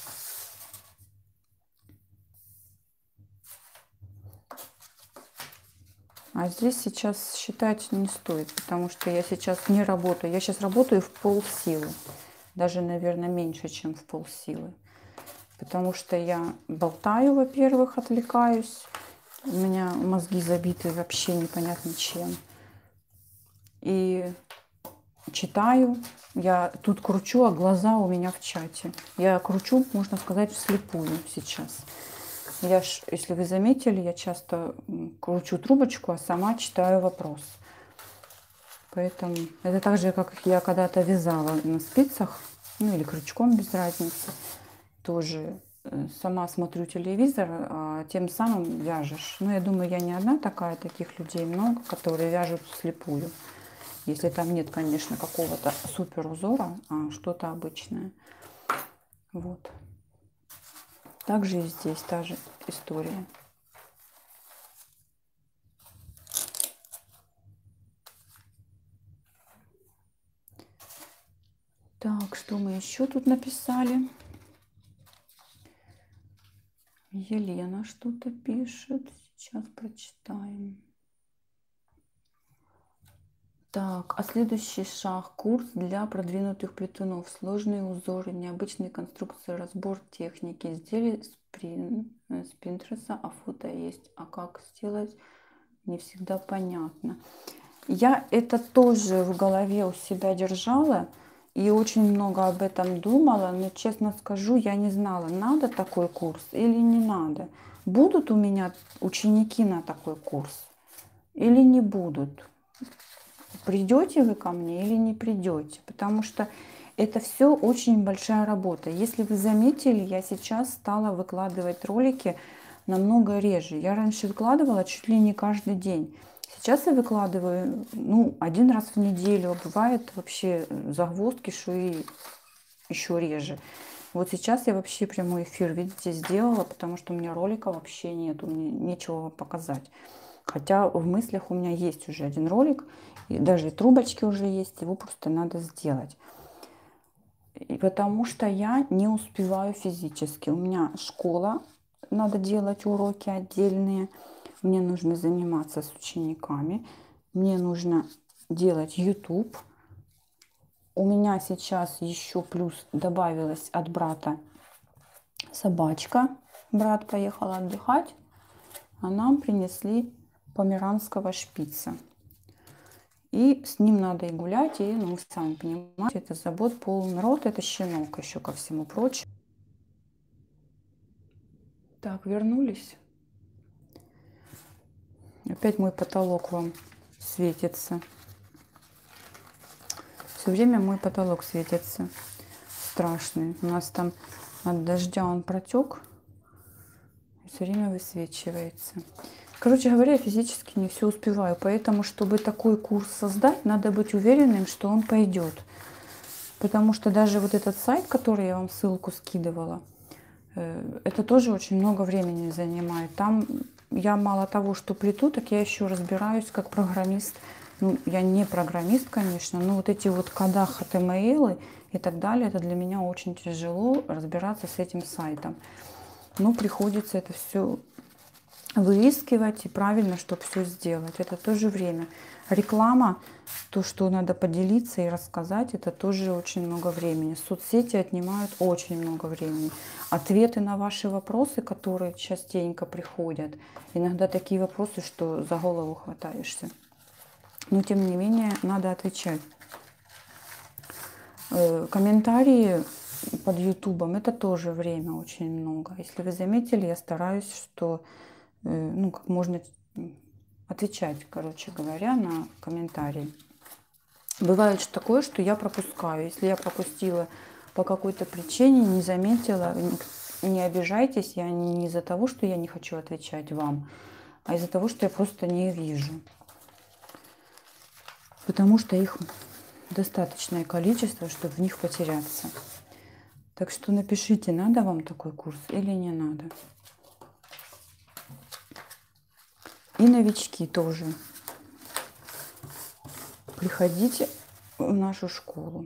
А здесь сейчас считать не стоит, потому что я сейчас не работаю. Я сейчас работаю в полсилы. Даже, наверное, меньше, чем в полсилы. Потому что я болтаю, во-первых, отвлекаюсь. У меня мозги забиты вообще непонятно чем. И читаю. Я тут кручу, а глаза у меня в чате. Я кручу, можно сказать, вслепую сейчас. Если вы заметили, я часто кручу трубочку, а сама читаю вопрос. Поэтому это так же, как я когда-то вязала на спицах, или крючком, без разницы. Тоже сама смотрю телевизор, а тем самым вяжешь. Я думаю, я не одна такая, таких людей много, которые вяжут вслепую. Если там нет, конечно, какого-то супер узора, а что-то обычное. Вот. Также и здесь та же история. Так, что мы еще тут написали? Елена что-то пишет. Сейчас прочитаем. Так, а следующий шаг. Курс для продвинутых плетунов. Сложные узоры, необычные конструкции, разбор техники. Изделия с Пинтереста, а фото есть. А как сделать, не всегда понятно. Я это тоже в голове у себя держала и очень много об этом думала, но, честно скажу, я не знала, надо такой курс или не надо. Будут у меня ученики на такой курс или не будут? Придете вы ко мне или не придете? Потому что это все очень большая работа. Если вы заметили, я сейчас стала выкладывать ролики намного реже. Я раньше выкладывала чуть ли не каждый день. Сейчас я выкладываю, 1 раз в неделю. Бывает вообще загвоздки, что и еще реже. Вот сейчас я вообще прямой эфир, видите, сделала, потому что у меня ролика вообще нету, мне нечего показать. Хотя в мыслях у меня есть уже 1 ролик, и даже трубочки уже есть, его просто надо сделать. И потому что я не успеваю физически. У меня школа, надо делать уроки отдельные. Мне нужно заниматься с учениками. Мне нужно делать YouTube. У меня сейчас еще плюс добавилась от брата собачка. Брат поехал отдыхать, а нам принесли померанского шпица. И с ним надо и гулять, и, ну, сами понимаете, это забот полный рот, это щенок еще ко всему прочему. Так, вернулись. Опять мой потолок вам светится. Все время мой потолок светится. Страшный. У нас там от дождя он протек. Все время высвечивается. Короче говоря, я физически не все успеваю. Поэтому, чтобы такой курс создать, надо быть уверенным, что он пойдет. Потому что даже вот этот сайт, который я вам ссылку скидывала, это тоже очень много времени занимает. Там я мало того, что плету, так я еще разбираюсь как программист. Ну, я не программист, конечно, но вот эти вот кода HTML и так далее, это для меня очень тяжело разбираться с этим сайтом. Но приходится это все выискивать и правильно, чтобы все сделать. Это тоже время. Реклама, то, что надо поделиться и рассказать, это тоже очень много времени. Соцсети отнимают очень много времени. Ответы на ваши вопросы, которые частенько приходят, иногда такие вопросы, что за голову хватаешься. Но тем не менее надо отвечать. Комментарии под ютубом это тоже время очень много. Если вы заметили, я стараюсь, что ну, как можно отвечать, короче говоря, на комментарии. Бывает такое, что я пропускаю. Если я пропустила по какой-то причине, не заметила, не обижайтесь, я не из-за того, что я не хочу отвечать вам, а из-за того, что я просто не вижу. Потому что их достаточное количество, чтобы в них потеряться. Так что напишите, надо вам такой курс или не надо. И новички тоже. Приходите в нашу школу.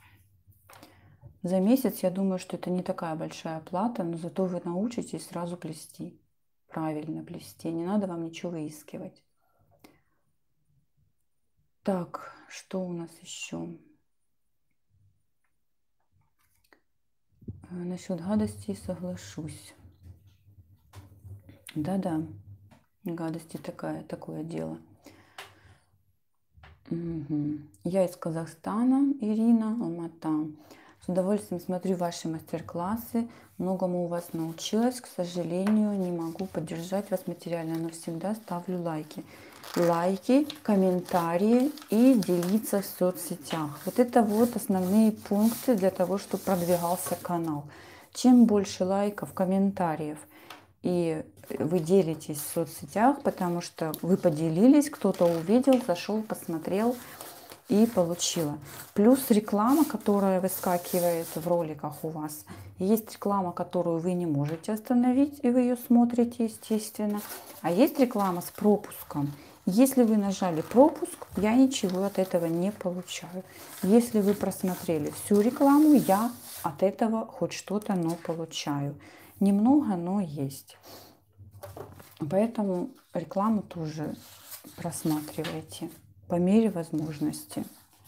За месяц, я думаю, что это не такая большая плата, но зато вы научитесь сразу плести. Правильно плести. Не надо вам ничего выискивать. Так, что у нас еще? Насчет гадостей соглашусь. Да-да, гадости такое дело. Угу. Я из Казахстана, Ирина, Алмата. С удовольствием смотрю ваши мастер-классы. Многому у вас научилась. К сожалению, не могу поддержать вас материально, но всегда ставлю лайки. Лайки, комментарии и делиться в соцсетях. Вот это вот основные пункты для того, чтобы продвигался канал. Чем больше лайков, комментариев и вы делитесь в соцсетях, потому что вы поделились, кто-то увидел, зашел, посмотрел и получила. Плюс реклама, которая выскакивает в роликах у вас. Есть реклама, которую вы не можете остановить, и вы ее смотрите, естественно. А есть реклама с пропуском. Если вы нажали пропуск, я ничего от этого не получаю. Если вы просмотрели всю рекламу, я от этого хоть что-то, но получаю. Немного, но есть. Поэтому рекламу тоже просматривайте по мере возможности.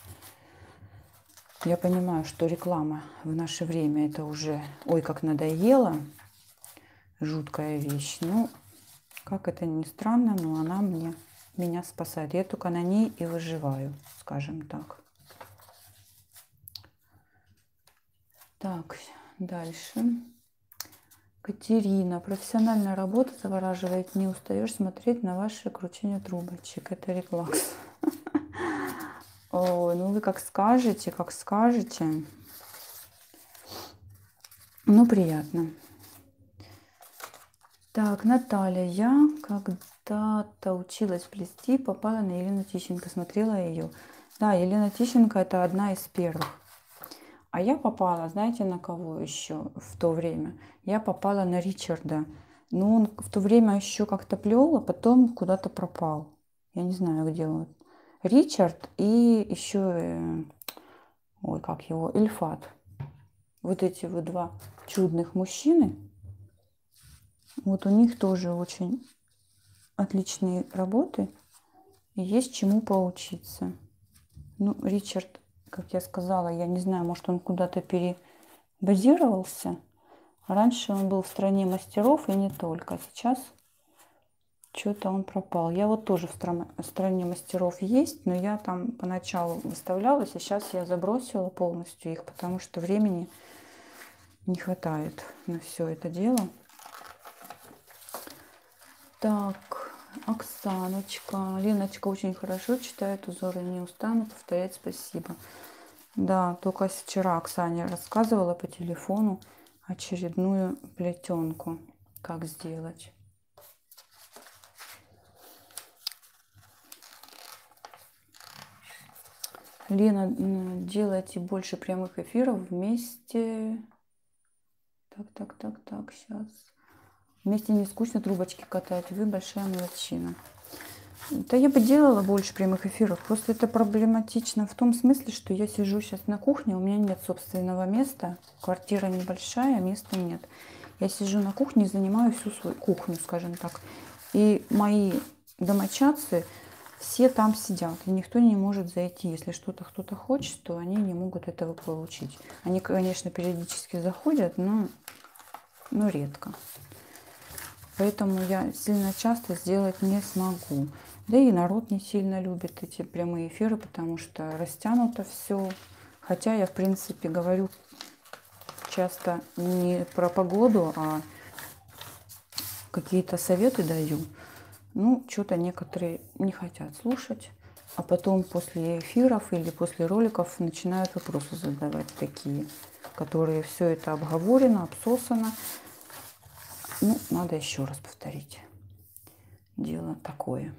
Я понимаю, что реклама в наше время это уже, ой, как надоело, жуткая вещь. Ну, как это ни странно, но она меня спасает. Я только на ней и выживаю, скажем так. Так, дальше. Катерина. Профессиональная работа завораживает. Не устаешь смотреть на ваше кручение трубочек. Это релакс. Ой, ну вы как скажете, как скажете. Ну, приятно. Так, Наталья. Я когда-то училась плести, попала на Елену Тищенко, смотрела ее. Да, Елена Тищенко это одна из первых. А я попала, знаете, на кого еще в то время? Я попала на Ричарда. Ну, он в то время еще как-то плел, а потом куда-то пропал. Я не знаю, где он. Ричард и еще, ой, как его, Ильфат. Вот эти вот два чудных мужчины. Вот у них тоже очень отличные работы. И есть чему поучиться. Ну, Ричард, как я сказала, я не знаю, может, он куда-то перебазировался. Раньше он был в стране мастеров и не только. Сейчас Что-то он пропал. Я вот тоже в стране мастеров есть, но я там поначалу выставлялась, а сейчас я забросила полностью их, потому что времени не хватает на все это дело. Так, Оксаночка. Леночка очень хорошо читает узоры. Не устану повторять спасибо. Да, только вчера Оксане рассказывала по телефону очередную плетенку, как сделать. Лена, делайте больше прямых эфиров вместе. Так, сейчас. Вместе не скучно трубочки катать. Вы большая молодчина. Да я бы делала больше прямых эфиров. Просто это проблематично в том смысле, что я сижу сейчас на кухне, у меня нет собственного места. Квартира небольшая, места нет. Я сижу на кухне и занимаю всю свою кухню, скажем так. И мои домочадцы все там сидят, и никто не может зайти. Если что-то кто-то хочет, то они не могут этого получить. Они, конечно, периодически заходят, но редко. Поэтому я сильно часто сделать не смогу. Да и народ не сильно любит эти прямые эфиры, потому что растянуто все. Хотя я, в принципе, говорю часто не про погоду, а какие-то советы даю. Ну, что-то некоторые не хотят слушать. А потом после эфиров или после роликов начинают вопросы задавать такие, которые все это обговорено, обсосано. Ну, надо еще раз повторить. Дело такое.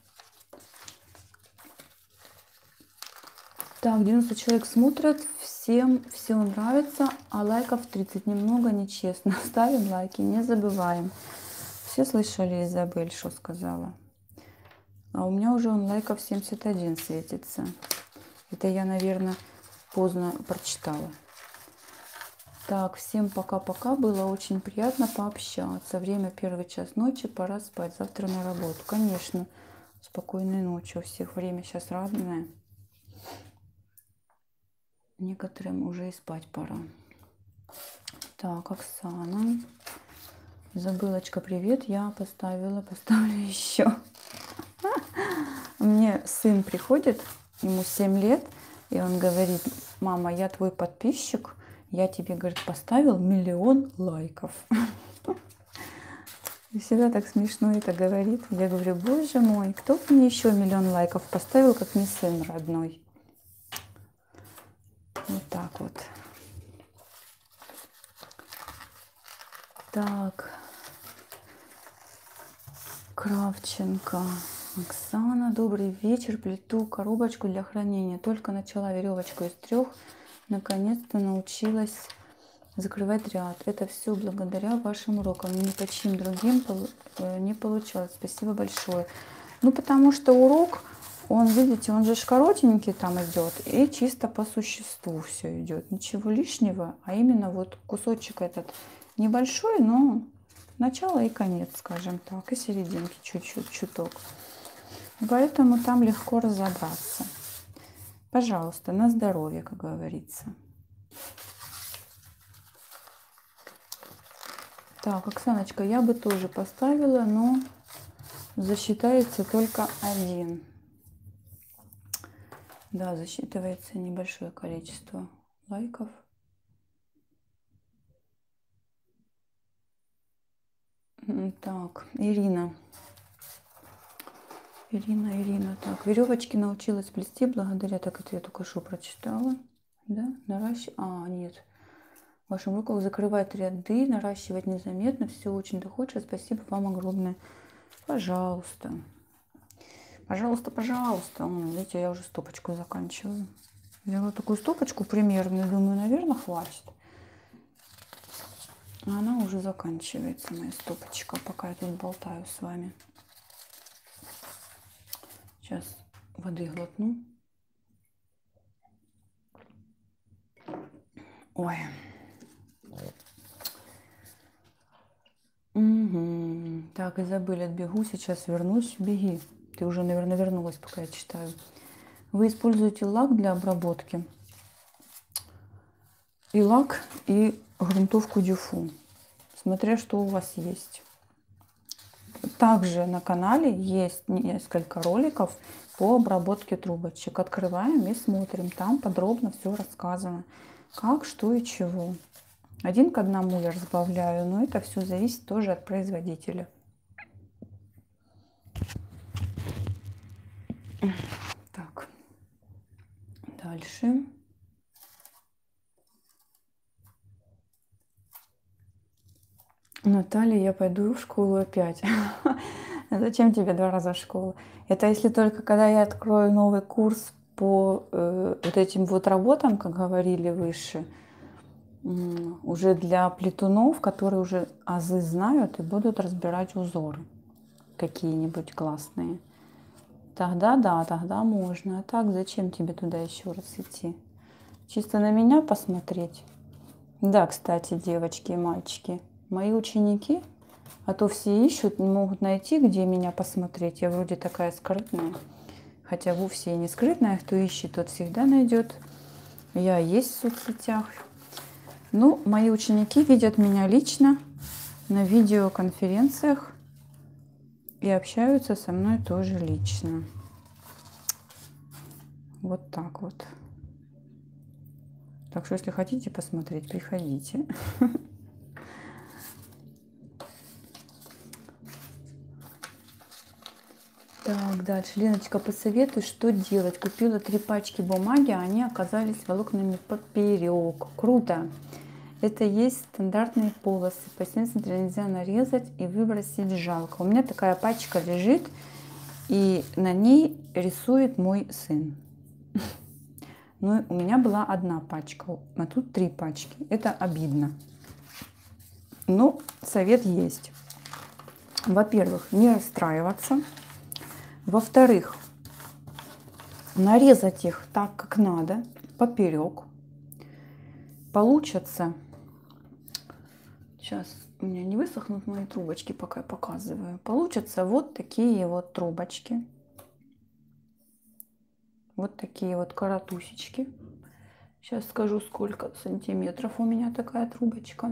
Так, 90 человек смотрят, всем все нравится, а лайков 30 немного, нечестно. Ставим лайки, не забываем. Все слышали, Изабель, что сказала? А у меня уже он лайков 71 светится. Это я, наверное, поздно прочитала. Так, всем пока-пока. Было очень приятно пообщаться. Время 1 час ночи, пора спать. Завтра на работу. Конечно, спокойной ночи. У всех время сейчас разное. Некоторым уже и спать пора. Так, Оксана. Забылочка, привет. Я поставлю еще. Мне сын приходит, ему 7 лет, и он говорит: мама, я твой подписчик, я тебе, говорит, поставил 1 000 000 лайков. И всегда так смешно это говорит. Я говорю: боже мой, кто бы мне еще 1 000 000 лайков поставил, как не сын родной. Вот так вот. Так. Кравченко. Оксана, добрый вечер. Плету коробочку для хранения. Только начала веревочку из 3. Наконец-то научилась закрывать ряд. Это все благодаря вашим урокам. Ни по чьим другим не получалось. Спасибо большое. Ну, потому что урок, он, видите, он же коротенький там идет. И чисто по существу все идет. Ничего лишнего, а именно вот кусочек этот небольшой, но начало и конец, скажем так, и серединки чуть-чуть, чуток. Поэтому там легко разобраться. Пожалуйста, на здоровье, как говорится. Так, Оксаночка, я бы тоже поставила, но засчитается только 1. Да, засчитывается небольшое количество лайков. Так, Ирина. Ирина. Так, веревочки научилась плести благодаря, так это я только что прочитала. Да, нет. В вашем руках закрывать ряды, наращивать незаметно. Все очень доходчиво. Спасибо вам огромное. Пожалуйста. Пожалуйста. Видите, я уже стопочку заканчиваю. Взяла такую стопочку примерную, думаю, наверное, хватит. А она уже заканчивается, моя стопочка, пока я тут болтаю с вами. Сейчас воды глотну. Ой. Угу. Так, и забыли, отбегу, сейчас вернусь. Беги. Ты уже, наверное, вернулась, пока я читаю. Вы используете лак для обработки? И лак, и грунтовку Дюфу. Смотря что у вас есть. Также на канале есть несколько роликов по обработке трубочек. Открываем и смотрим. Там подробно все рассказано. Как, что и чего. Один к одному я разбавляю, но это все зависит тоже от производителя. Так, дальше. Наталья, я пойду в школу опять. Зачем тебе 2 раза в школу? Это если только когда я открою новый курс по вот этим вот работам, как говорили выше, уже для плетунов, которые уже азы знают и будут разбирать узоры какие-нибудь классные. Тогда да, тогда можно. А так зачем тебе туда еще раз идти? Чисто на меня посмотреть? Да, кстати, девочки и мальчики, мои ученики, а то все ищут, не могут найти, где меня посмотреть. Я вроде такая скрытная, хотя вовсе и не скрытная. Кто ищет, тот всегда найдет. Я есть в соцсетях. Ну, мои ученики видят меня лично на видеоконференциях и общаются со мной тоже лично. Вот так вот. Так что, если хотите посмотреть, приходите. Так, дальше. Леночка, посоветуй, что делать. Купила 3 пачки бумаги, а они оказались волокнами поперек. Круто. Это есть стандартные полосы. По 7 см нельзя нарезать и выбросить жалко. У меня такая пачка лежит, и на ней рисует мой сын. Ну, у меня была 1 пачка, а тут 3 пачки. Это обидно. Но совет есть. Во-первых, не расстраиваться. Во-вторых, нарезать их так, как надо, поперек. Получатся. Сейчас у меня не высохнут мои трубочки, пока я показываю. Получатся вот такие вот трубочки. Вот такие вот каратусечки. Сейчас скажу, сколько сантиметров у меня такая трубочка.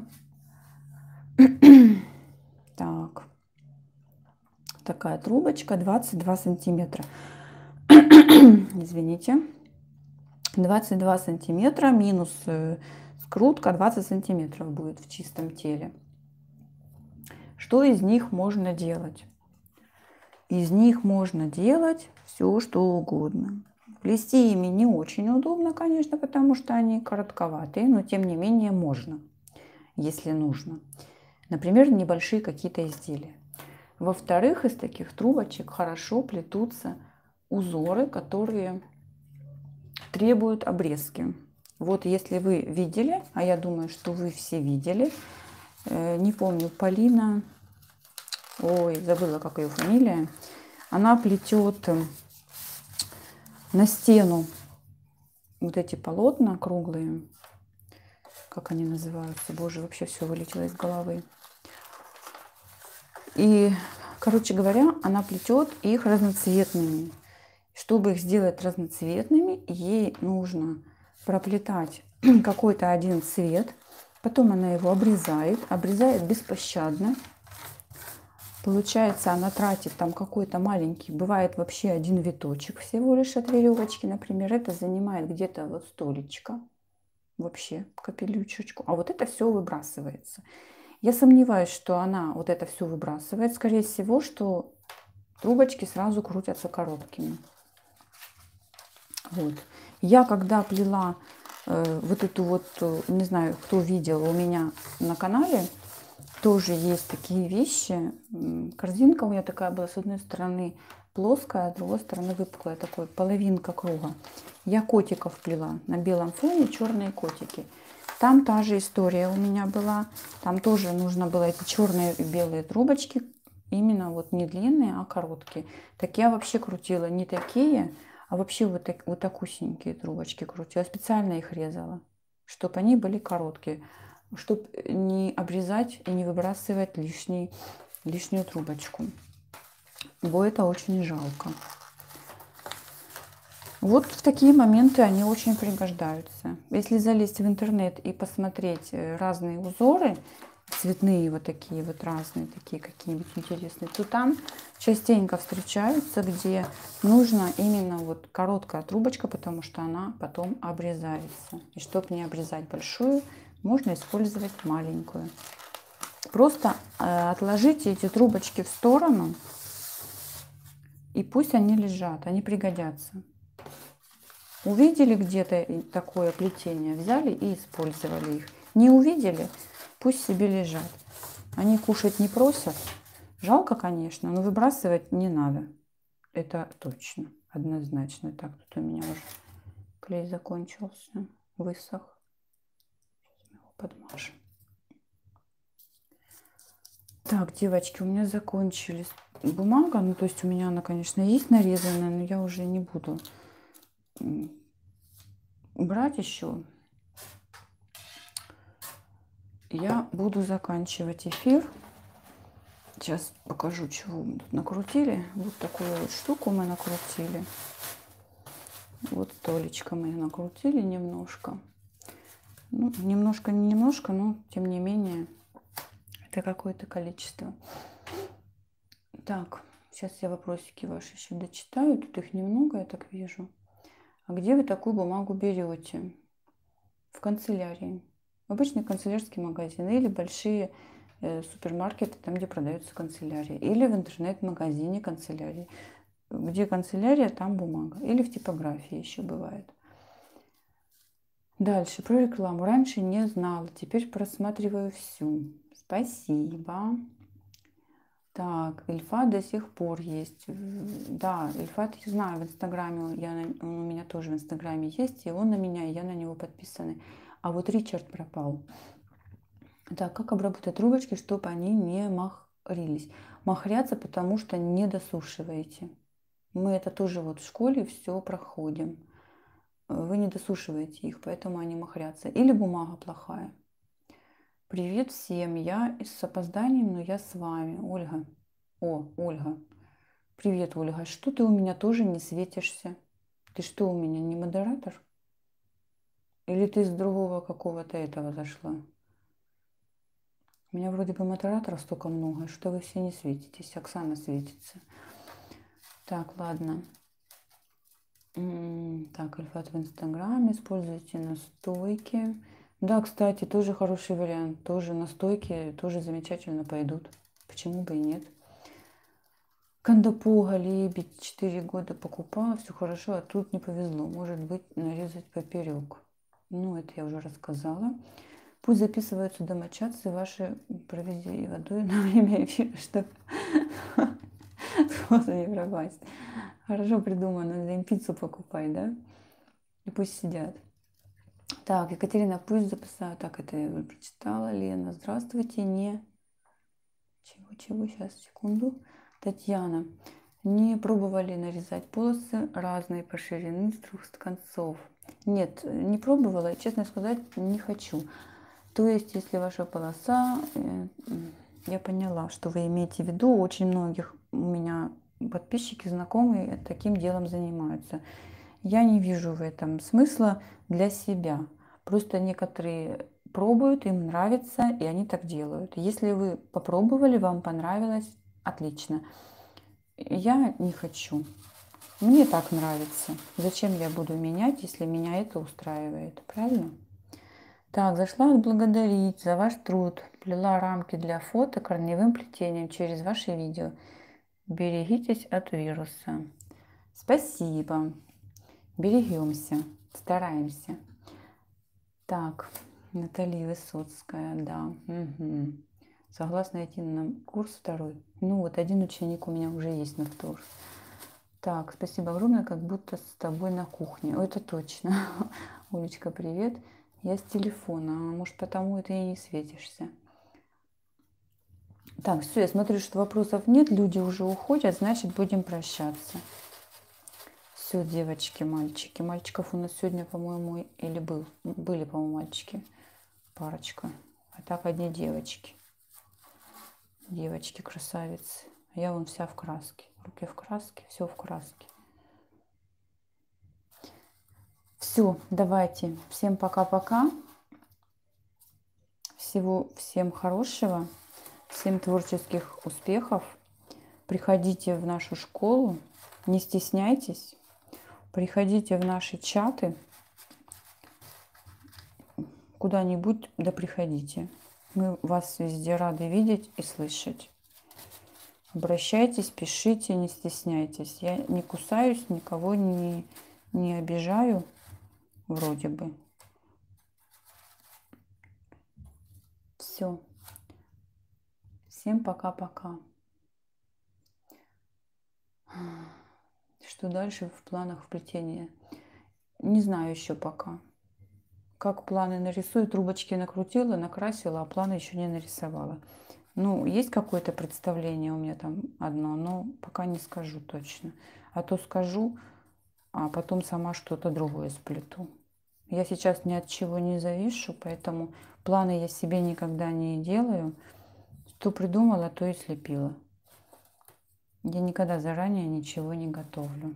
Так. Такая трубочка 22 сантиметра. Извините. 22 сантиметра минус скрутка 20 сантиметров будет в чистом теле. Что из них можно делать? Из них можно делать все, что угодно. Плести ими не очень удобно, конечно, потому что они коротковатые, но тем не менее можно, если нужно. Например, небольшие какие-то изделия. Во-вторых, из таких трубочек хорошо плетутся узоры, которые требуют обрезки. Вот если вы видели, а я думаю, что вы все видели, не помню, Полина, ой, забыла, как ее фамилия, она плетет на стену вот эти полотна круглые, как они называются, боже, вообще все вылетело из головы. И, короче говоря, она плетет их разноцветными. Чтобы их сделать разноцветными, ей нужно проплетать какой-то один цвет. Потом она его обрезает беспощадно. Получается, она тратит там какой-то маленький, бывает вообще 1 виточек всего лишь от веревочки, например. Это занимает где-то вот столечко, вообще капелючечку. А вот это все выбрасывается. Я сомневаюсь, что она вот это все выбрасывает. Скорее всего, что трубочки сразу крутятся короткими. Вот. Я когда плела вот эту вот, не знаю, кто видел у меня на канале, тоже есть такие вещи. Корзинка у меня такая была, с одной стороны плоская, а с другой стороны выпуклая, такой половинка круга. Я котиков плела на белом фоне, черные котики. Там та же история у меня была. Там тоже нужно было эти черные и белые трубочки, именно вот не длинные, а короткие. Так я вообще крутила не такие, а вообще вот такусенькие трубочки крутила. Специально их резала, чтобы они были короткие, чтобы не обрезать и не выбрасывать лишнюю трубочку. Бо это очень жалко. Вот в такие моменты они очень пригождаются. Если залезть в интернет и посмотреть разные узоры, цветные вот такие вот разные, такие какие-нибудь интересные, то там частенько встречаются, где нужно именно вот короткая трубочка, потому что она потом обрезается. И чтобы не обрезать большую, можно использовать маленькую. Просто отложите эти трубочки в сторону, и пусть они лежат, они пригодятся. Увидели где-то такое плетение, взяли и использовали их. Не увидели, пусть себе лежат. Они кушать не просят. Жалко, конечно, но выбрасывать не надо. Это точно, однозначно. Так, тут у меня уже клей закончился, высох. Сейчас мы его подмажем. Так, девочки, у меня закончились бумага. Ну, то есть у меня она, конечно, есть нарезанная, но я уже не буду брать еще. Я буду заканчивать эфир. Сейчас покажу, чего мы тут накрутили. Вот такую вот штуку мы накрутили. Вот столечко мы накрутили немножко. Ну, немножко, не немножко, но тем не менее это какое-то количество. Так, сейчас я вопросики ваши еще дочитаю. Тут их немного, я так вижу. А где вы такую бумагу берете? В канцелярии. В обычный канцелярский магазин или большие супермаркеты, там, где продаются канцелярии. Или в интернет-магазине канцелярии. Где канцелярия, там бумага. Или в типографии еще бывает. Дальше, про рекламу. Раньше не знала, теперь просматриваю всю. Спасибо. Так, Ильфат до сих пор есть. Да, Ильфат, я знаю, в Инстаграме, он у меня тоже в Инстаграме есть, и он на меня, и я на него подписаны. А вот Ричард пропал. Так, как обработать трубочки, чтобы они не махрились? Махрятся, потому что не досушиваете. Мы это тоже вот в школе все проходим. Вы не досушиваете их, поэтому они махрятся. Или бумага плохая. Привет всем, я с опозданием, но я с вами. Ольга. О, Ольга. Привет, Ольга. Что ты у меня тоже не светишься? Ты что, у меня не модератор? Или ты с другого какого-то этого зашла? У меня вроде бы модераторов столько много, что вы все не светитесь. Оксана светится. Так, ладно. Так, Ильфат в Инстаграме. Используйте настойки. Да, кстати, тоже хороший вариант. Тоже настойки, тоже замечательно пойдут. Почему бы и нет? Кандапуга, лебедь, 4 года покупала, все хорошо, а тут не повезло. Может быть, нарезать поперек. Ну, это я уже рассказала. Пусть записываются домочадцы ваши, провези водой на время эфира, чтобы сразу не пропасть. Хорошо придумано, надо им пиццу покупать, да? И пусть сидят. Так, Екатерина, пусть записала. Так, это я уже прочитала. Лена, здравствуйте. Не... Чего? Сейчас, секунду. Татьяна. Не пробовали нарезать полосы разные по ширине с двух концов? Нет, не пробовала. Честно сказать, не хочу. То есть, если ваша полоса... Я поняла, что вы имеете в виду. Очень многих у меня подписчики, знакомые таким делом занимаются. Я не вижу в этом смысла для себя. Просто некоторые пробуют, им нравится, и они так делают. Если вы попробовали, вам понравилось, отлично. Я не хочу. Мне так нравится. Зачем я буду менять, если меня это устраивает? Правильно? Так, зашла отблагодарить за ваш труд. Плела рамки для фото корневым плетением через ваши видео. Берегитесь от вируса. Спасибо. Берегемся, стараемся. Так, Наталья Высоцкая, да. Угу. Согласна идти на курс второй. Ну вот, один ученик у меня уже есть на втор. Так, спасибо огромное, как будто с тобой на кухне. О, это точно. Олечка, привет. Я с телефона. Может, потому это и не светишься. Так, все, я смотрю, что вопросов нет. Люди уже уходят, значит, будем прощаться. Все, девочки, мальчики. Мальчиков у нас сегодня, по-моему, или были, по-моему, мальчики. Парочка. А так одни девочки. Девочки, красавицы. Я вон вся в краске. Руки в краске, все в краске. Все, давайте. Всем пока-пока. Всего всем хорошего, всем творческих успехов. Приходите в нашу школу, не стесняйтесь. Приходите в наши чаты. Куда-нибудь, да приходите. Мы вас везде рады видеть и слышать. Обращайтесь, пишите, не стесняйтесь. Я не кусаюсь, никого не обижаю, вроде бы. Все. Всем пока-пока. Что дальше в планах вплетения? Не знаю еще пока. Как планы нарисую, трубочки накрутила, накрасила, а планы еще не нарисовала. Ну, есть какое-то представление у меня там одно, но пока не скажу точно. А то скажу, а потом сама что-то другое сплету. Я сейчас ни от чего не завишу, поэтому планы я себе никогда не делаю. Что придумала, то и слепила. Я никогда заранее ничего не готовлю.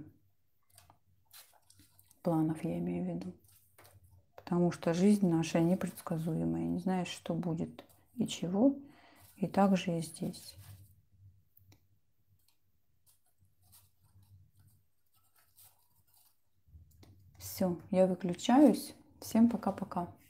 Планов я имею в виду. Потому что жизнь наша непредсказуемая. Не знаешь, что будет и чего. И так же и здесь. Все, я выключаюсь. Всем пока-пока.